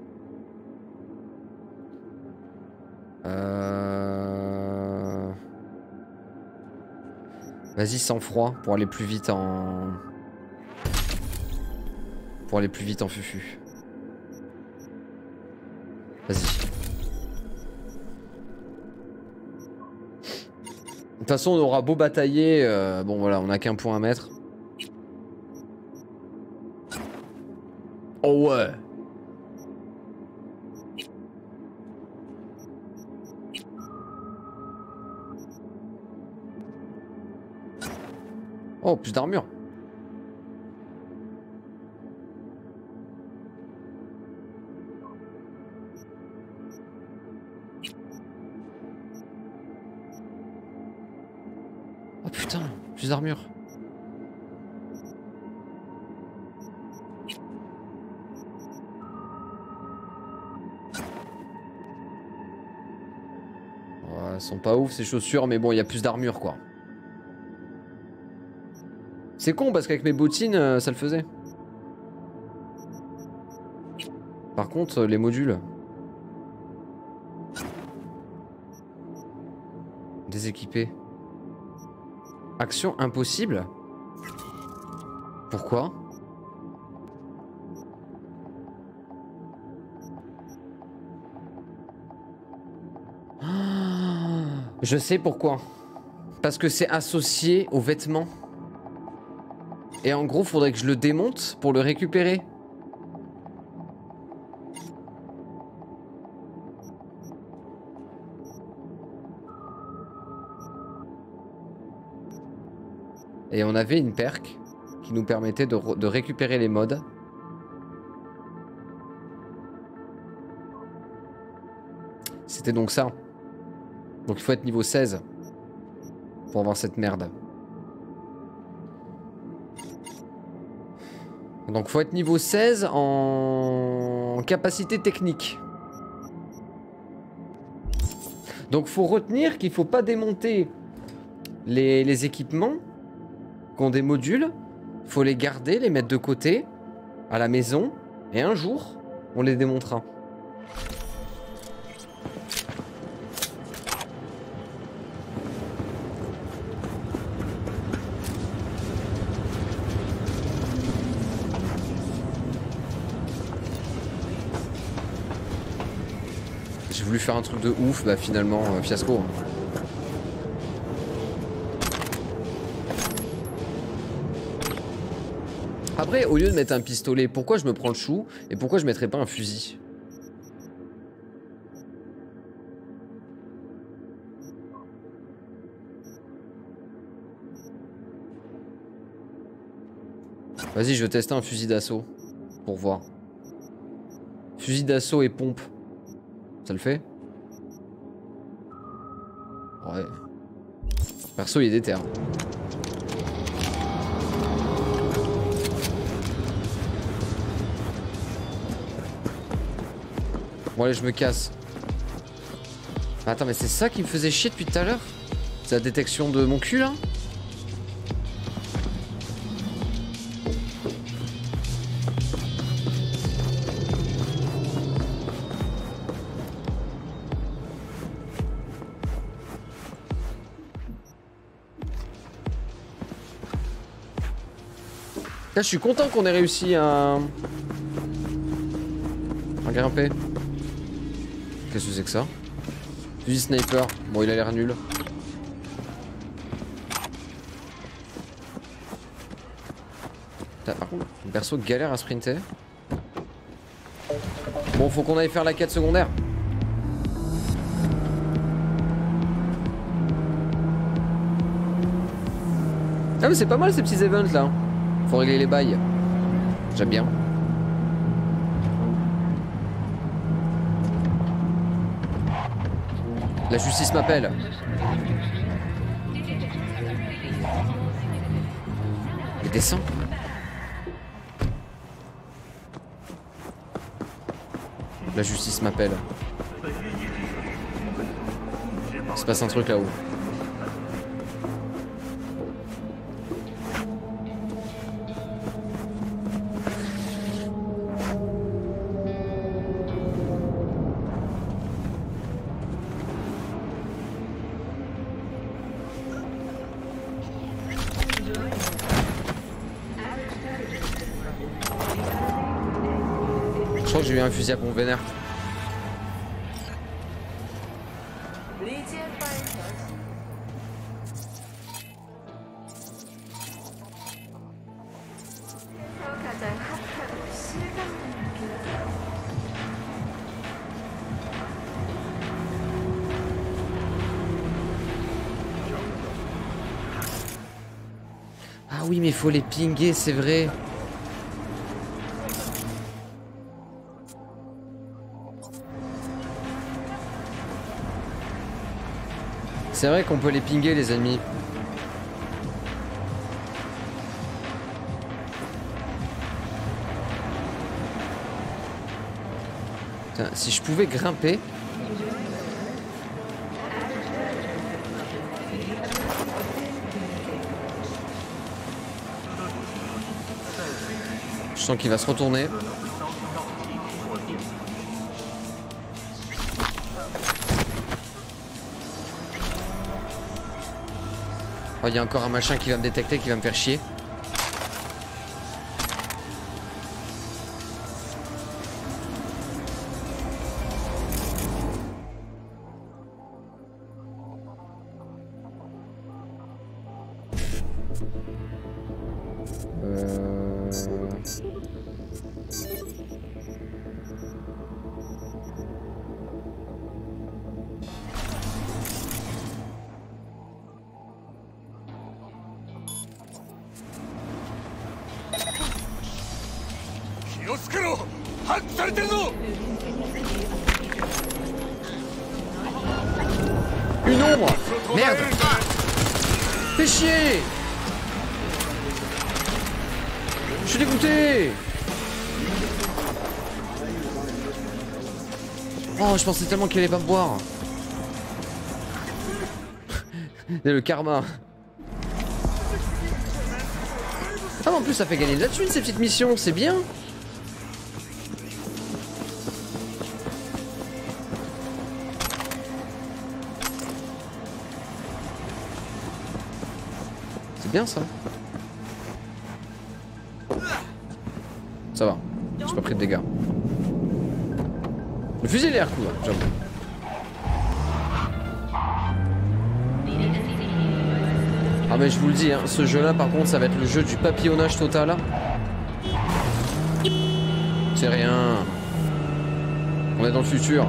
Vas-y, sans froid, pour aller plus vite en... Pour aller plus vite en fufu. Vas-y. De toute façon, on aura beau batailler. Bon, voilà, on a qu'un point à mettre. Oh ouais. Oh, plus d'armure. Oh putain, plus d'armure. Ouais, elles sont pas ouf ces chaussures, mais bon, il y a plus d'armure quoi. C'est con parce qu'avec mes bottines, ça le faisait. Par contre, les modules... Déséquipés. Action impossible? Pourquoi? Je sais pourquoi. Parce que c'est associé aux vêtements. Et en gros, faudrait que je le démonte pour le récupérer. Et on avait une perk qui nous permettait de récupérer les mods. C'était donc ça. Donc il faut être niveau 16 pour avoir cette merde. Donc il faut être niveau 16 en capacité technique. Donc faut retenir qu'il faut pas démonter les équipements qui ont des modules. Il faut les garder, les mettre de côté à la maison. Et un jour, on les démontera. J'ai voulu faire un truc de ouf, bah finalement, fiasco. Après, au lieu de mettre un pistolet, pourquoi je me prends le chou et pourquoi je mettrais pas un fusil? Vas-y, je vais tester un fusil d'assaut pour voir. Fusil d'assaut et pompe. Ça le fait? Ouais. Perso, il est déter. Bon allez, je me casse. Attends, mais c'est ça qui me faisait chier depuis tout à l'heure? C'est la détection de mon cul là? Là, je suis content qu'on ait réussi à grimper. Qu'est-ce que c'est que ça? Fusil sniper. Bon, il a l'air nul. Putain, par contre, le perso galère à sprinter. Bon, faut qu'on aille faire la quête secondaire. Ah mais c'est pas mal ces petits events là. Faut régler les bails. J'aime bien. La justice m'appelle. Mais descends. La justice m'appelle. Il se passe un truc là-haut. Je crois que j'ai eu un fusil à pompe vénère. Ah oui, mais il faut les pinguer, c'est vrai. C'est vrai qu'on peut les pinguer, les ennemis. Putain, si je pouvais grimper... sens qu'il va se retourner. Oh, il y a encore un machin qui va me détecter, qui va me faire chier. Une ombre! Merde! Fais chier! Je suis dégoûté! Oh, je pensais tellement qu'elle allait pas me boire. C'est le karma. Ah, en plus, ça fait gagner de la thune ces petites missions, c'est bien! C'est bien ça. Ça va, j'ai pas pris de dégâts. Le fusil il a l'air cool, j'avoue. Ah mais je vous le dis, hein, ce jeu là par contre ça va être le jeu du papillonnage total. C'est rien. On est dans le futur.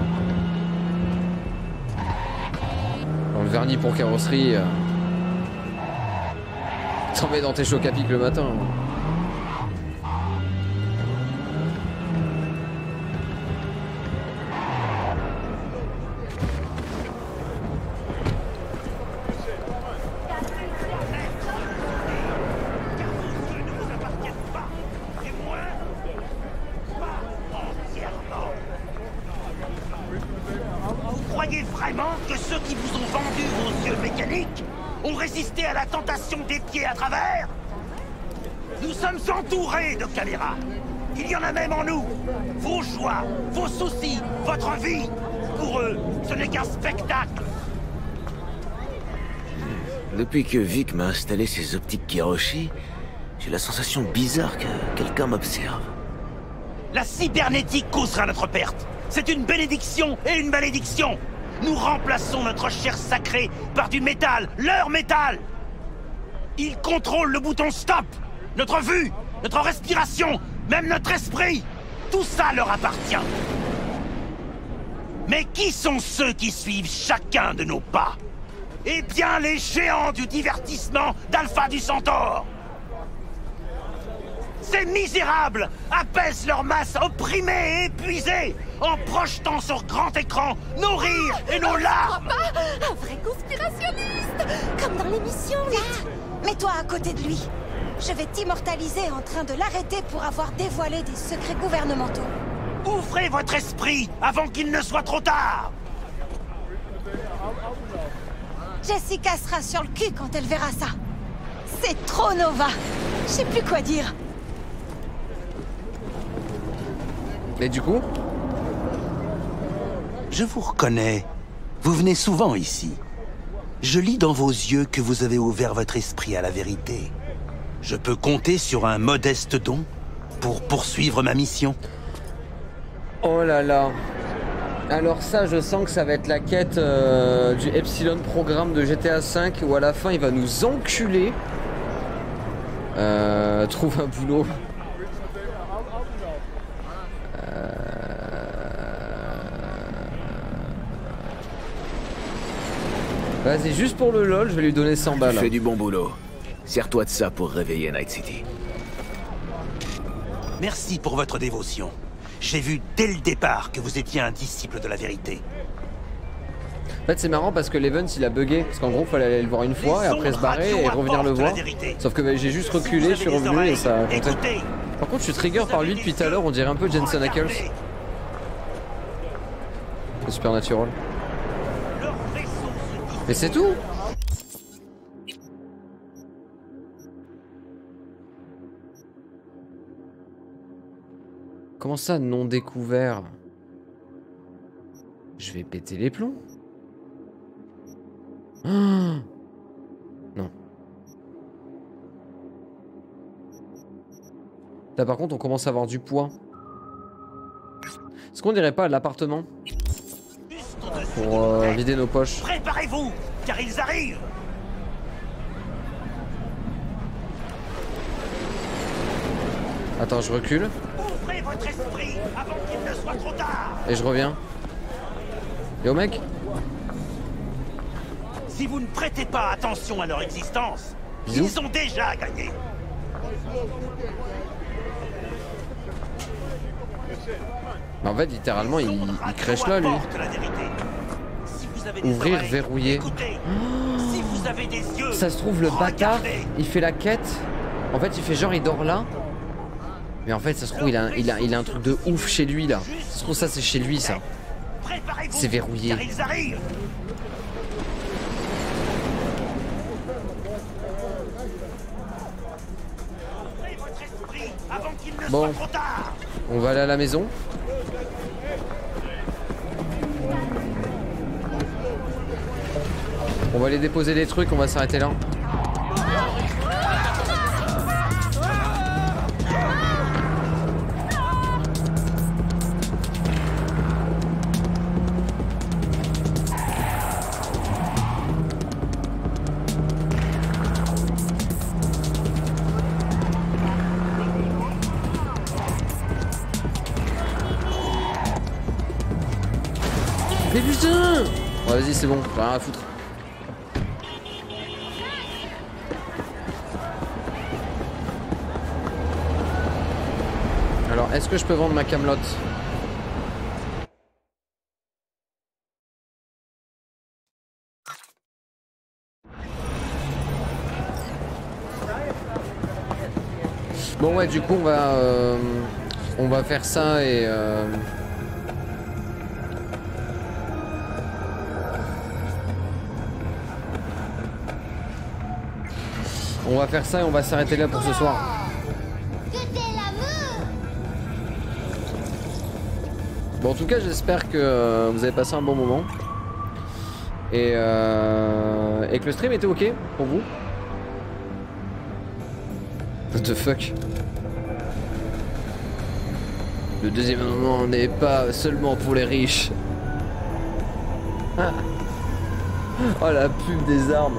Dans le vernis pour carrosserie. T'en mets dans tes chocs à pic le matin. Vous croyez vraiment que ceux qui vous ont vendu vos yeux mécaniques ont résisté à la tentation des pieds à travers? Nous sommes entourés de caméras. Il y en a même en nous. Vos joies, vos soucis, votre vie. Pour eux, ce n'est qu'un spectacle. Depuis que Vic m'a installé ses optiques Kiroshi, j'ai la sensation bizarre que quelqu'un m'observe. La cybernétique causera notre perte. C'est une bénédiction et une malédiction. Nous remplaçons notre chair sacrée par du métal, leur métal. Ils contrôlent le bouton stop, notre vue, notre respiration, même notre esprit. Tout ça leur appartient. Mais qui sont ceux qui suivent chacun de nos pas? Eh bien, les géants du divertissement d'Alpha du Centaure. Ces misérables apaisent leur masse opprimée et épuisée en projetant sur grand écran nos rires et nos larmes. Un vrai conspirationniste, comme dans l'émission, là. Vite, mets-toi à côté de lui. Je vais t'immortaliser en train de l'arrêter pour avoir dévoilé des secrets gouvernementaux. Ouvrez votre esprit avant qu'il ne soit trop tard. Jessica sera sur le cul quand elle verra ça. C'est trop Nova. Je sais plus quoi dire. Et du coup? Je vous reconnais. Vous venez souvent ici. Je lis dans vos yeux que vous avez ouvert votre esprit à la vérité. Je peux compter sur un modeste don pour poursuivre ma mission. Oh là là. Alors ça, je sens que ça va être la quête du Epsilon programme de GTA V où à la fin il va nous enculer. Trouve un boulot. Vas-y, juste pour le lol, je vais lui donner 100 balles. Tu fais du bon boulot. Sers-toi de ça pour réveiller Night City. Merci pour votre dévotion. J'ai vu dès le départ que vous étiez un disciple de la vérité. En fait, c'est marrant parce que l'event il a bugué. Parce qu'en gros, il fallait aller le voir une fois et après se barrer et revenir le voir. Sauf que j'ai juste reculé, je suis revenu et ça a compté. Par contre, je suis trigger par lui depuis tout à l'heure, on dirait un peu Jensen Ackles. C'est Supernatural. Mais c'est tout. Comment ça, non découvert? Je vais péter les plombs. Ah non. Là par contre on commence à avoir du poids. Est-ce qu'on dirait pas à l'appartement? Pour vider nos poches. Préparez-vous, car ils arrivent. Attends, je recule. Ouvrez votre esprit avant qu'il ne soit trop tard. Et je reviens. Yo mec. Si vous ne prêtez pas attention à leur existence, Bisous. ils ont déjà gagné. Mais en fait, littéralement, il crèche là, lui. Ouvrir, verrouiller. Écoutez, si vous avez des yeux, ça se trouve, le bâtard, regardez. il fait la quête. En fait, il fait genre, il dort là. Mais en fait, ça se trouve, il a un truc de ouf chez lui, là. Ça se trouve, ça, c'est chez lui, ça. C'est verrouillé. Car ils arrivent. Ouvrez votre esprit avant qu'il ne Bon. soit trop tard. On va aller à la maison. On va aller déposer les trucs, on va s'arrêter là. Mais putain! Ouais, vas-y, c'est bon, j'ai rien à foutre. Alors, est-ce que je peux vendre ma camelote? Bon ouais, du coup on va faire ça et on va faire ça et on va s'arrêter là pour ce soir. Bon, en tout cas, j'espère que vous avez passé un bon moment et que le stream était ok pour vous. What the fuck? Le deuxième moment n'est pas seulement pour les riches. Ah. Oh la pub des armes.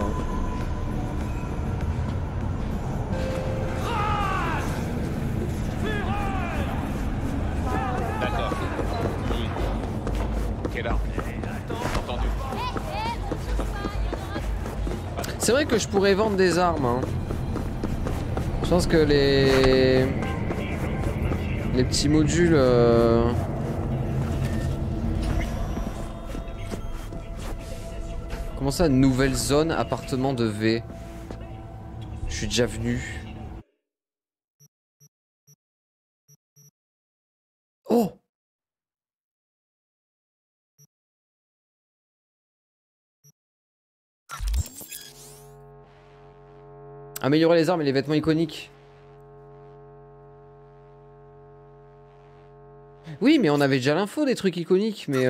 D'accord. Quelle arme? Entendu. C'est vrai que je pourrais vendre des armes, hein. Je pense que les petits modules Comment ça, nouvelle zone, appartement de V? Je suis déjà venu. Oh! Améliorer les armes et les vêtements iconiques. Oui, mais on avait déjà l'info des trucs iconiques, mais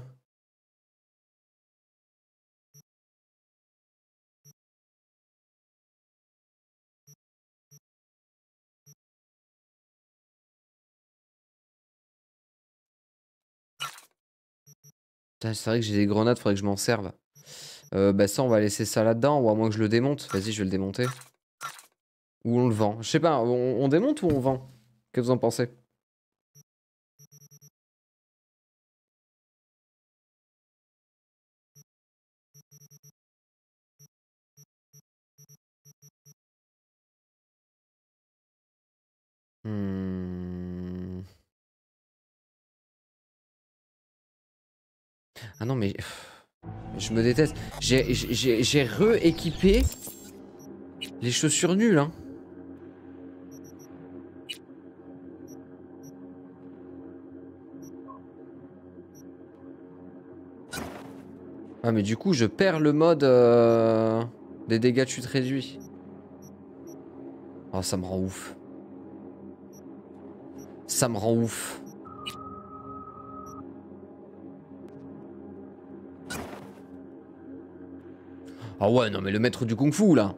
putain, c'est vrai que j'ai des grenades, faudrait que je m'en serve. Bah ça, on va laisser ça là-dedans, ou à moins que je le démonte. Vas-y, je vais le démonter. Ou on le vend. Je sais pas, on démonte ou on vend? Qu'est-ce que vous en pensez? Ah non, mais... Je me déteste. J'ai re-équipé les chaussures nulles, hein. Ah mais du coup je perds le mode des dégâts de chute réduits. Oh ça me rend ouf. Ça me rend ouf. Ah ouais, non mais le maître du kung-fu là.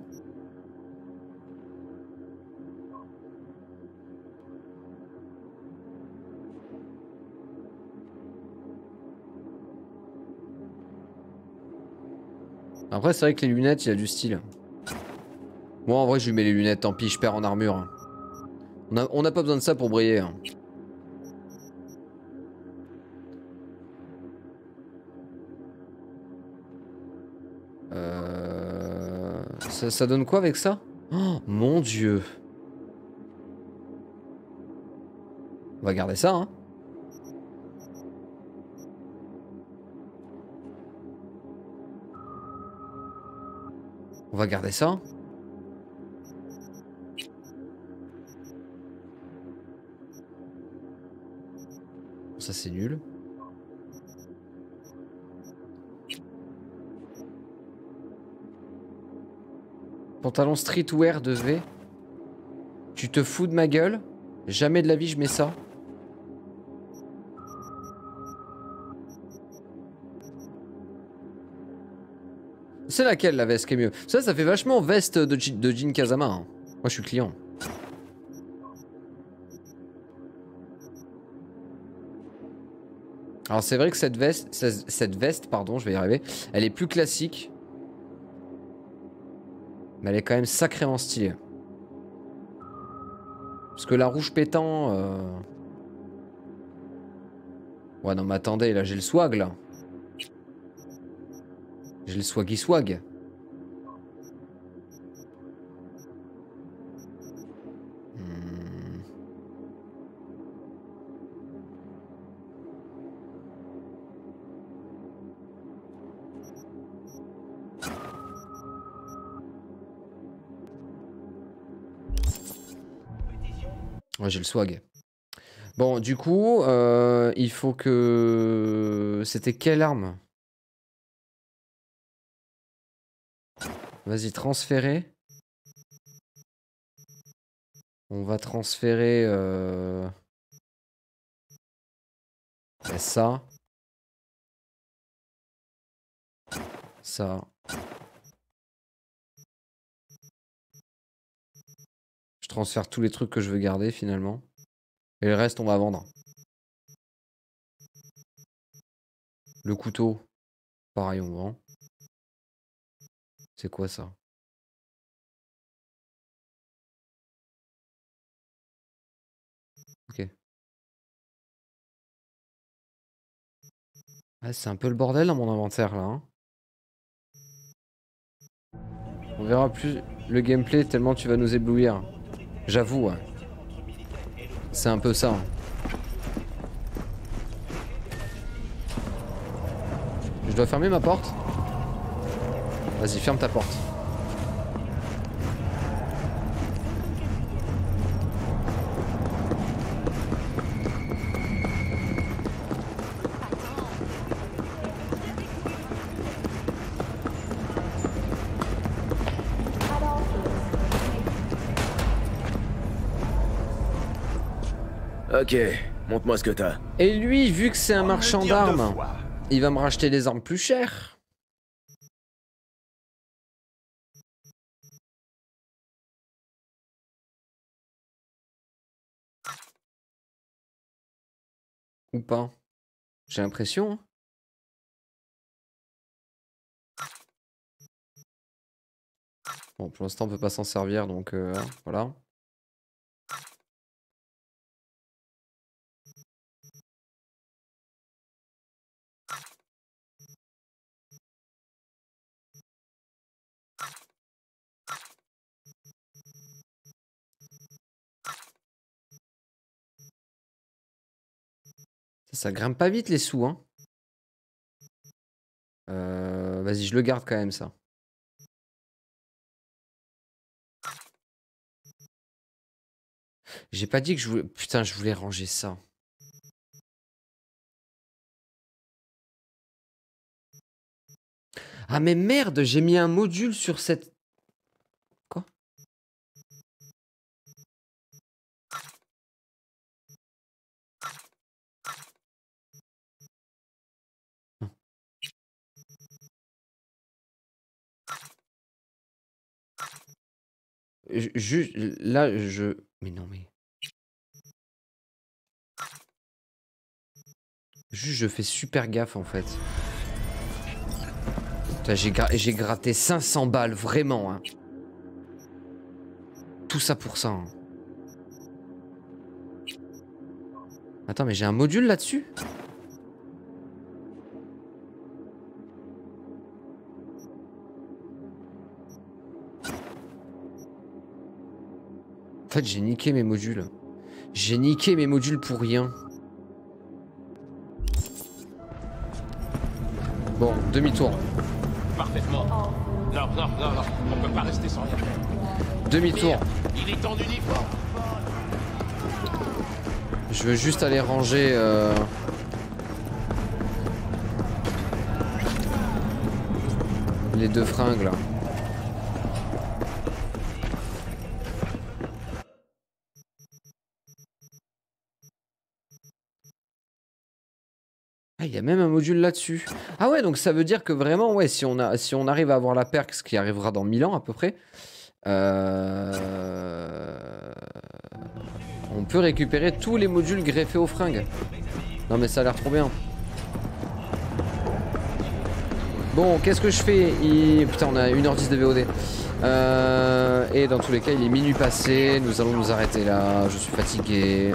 Après c'est vrai que les lunettes, il y a du style. Moi en vrai je lui mets les lunettes, tant pis, je perds en armure. On n'a pas besoin de ça pour briller. Hein. Ça donne quoi avec ça? Oh mon dieu. On va garder ça, hein. On va garder ça. Ça c'est nul. Pantalon streetwear de V. Tu te fous de ma gueule? Jamais de la vie je mets ça. C'est laquelle la veste qui est mieux? Ça fait vachement veste de Jin Kazama. Hein. Moi je suis client. Alors c'est vrai que cette veste, pardon, je vais y arriver, elle est plus classique. Mais elle est quand même sacrément stylée. Parce que la rouge pétant... Ouais non mais attendez, là j'ai le swag là. J'ai le swaggy swag. Ouais, j'ai le swag. Bon, du coup, il faut que... C'était quelle arme? Vas-y, transférer. On va transférer... ça. Ça. Je transfère tous les trucs que je veux garder finalement. Et le reste, on va vendre. Le couteau. Pareil, on vend. C'est quoi ça? Ok. Ah, c'est un peu le bordel dans mon inventaire là. Hein. On verra plus le gameplay tellement tu vas nous éblouir. J'avoue, ouais. C'est un peu ça. Hein. Je dois fermer ma porte? Vas-y, ferme ta porte. Ok, montre-moi ce que t'as. Et lui, vu que c'est un marchand d'armes, il va me racheter des armes plus chères. Ou pas? J'ai l'impression. Hein. Bon, pour l'instant, on peut pas s'en servir, donc voilà. Ça grimpe pas vite les sous, hein. Vas-y, je le garde quand même, ça. J'ai pas dit que je voulais... Putain, je voulais ranger ça. Ah mais merde, j'ai mis un module sur cette... Quoi? Juste là, je... Mais non, mais... Juste, je fais super gaffe, en fait. J'ai gratté 500 balles, vraiment. Hein. Tout ça pour ça. Hein. Attends, mais j'ai un module là-dessus? En fait, j'ai niqué mes modules. J'ai niqué mes modules pour rien. Bon, demi-tour. Parfaitement. Non, non, non, non. On peut pas rester sans rien. Demi-tour. Il est en uniforme. Je veux juste aller ranger... les deux fringues, là. Ah, il y a même un module là-dessus. Ah ouais, donc ça veut dire que vraiment, ouais, si on arrive à avoir la perque, ce qui arrivera dans 1000 ans à peu près, on peut récupérer tous les modules greffés aux fringues. Non mais ça a l'air trop bien. Bon, qu'est-ce que je fais? Putain, on a 1h10 de VOD. Et dans tous les cas, il est minuit passé. Nous allons nous arrêter là. Je suis fatigué.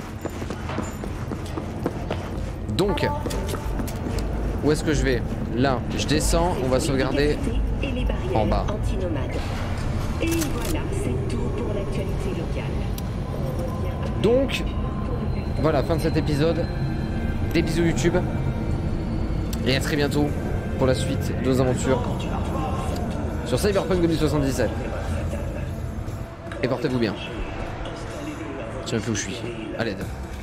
Donc... Où est-ce que je vais? Là, je descends, on va sauvegarder en bas. Et voilà, c'est tout pour l'actualité locale. Donc, voilà, fin de cet épisode. Des bisous YouTube. Et à très bientôt pour la suite de nos aventures sur Cyberpunk 2077. Et portez-vous bien. Je sais même plus où je suis. À l'aide.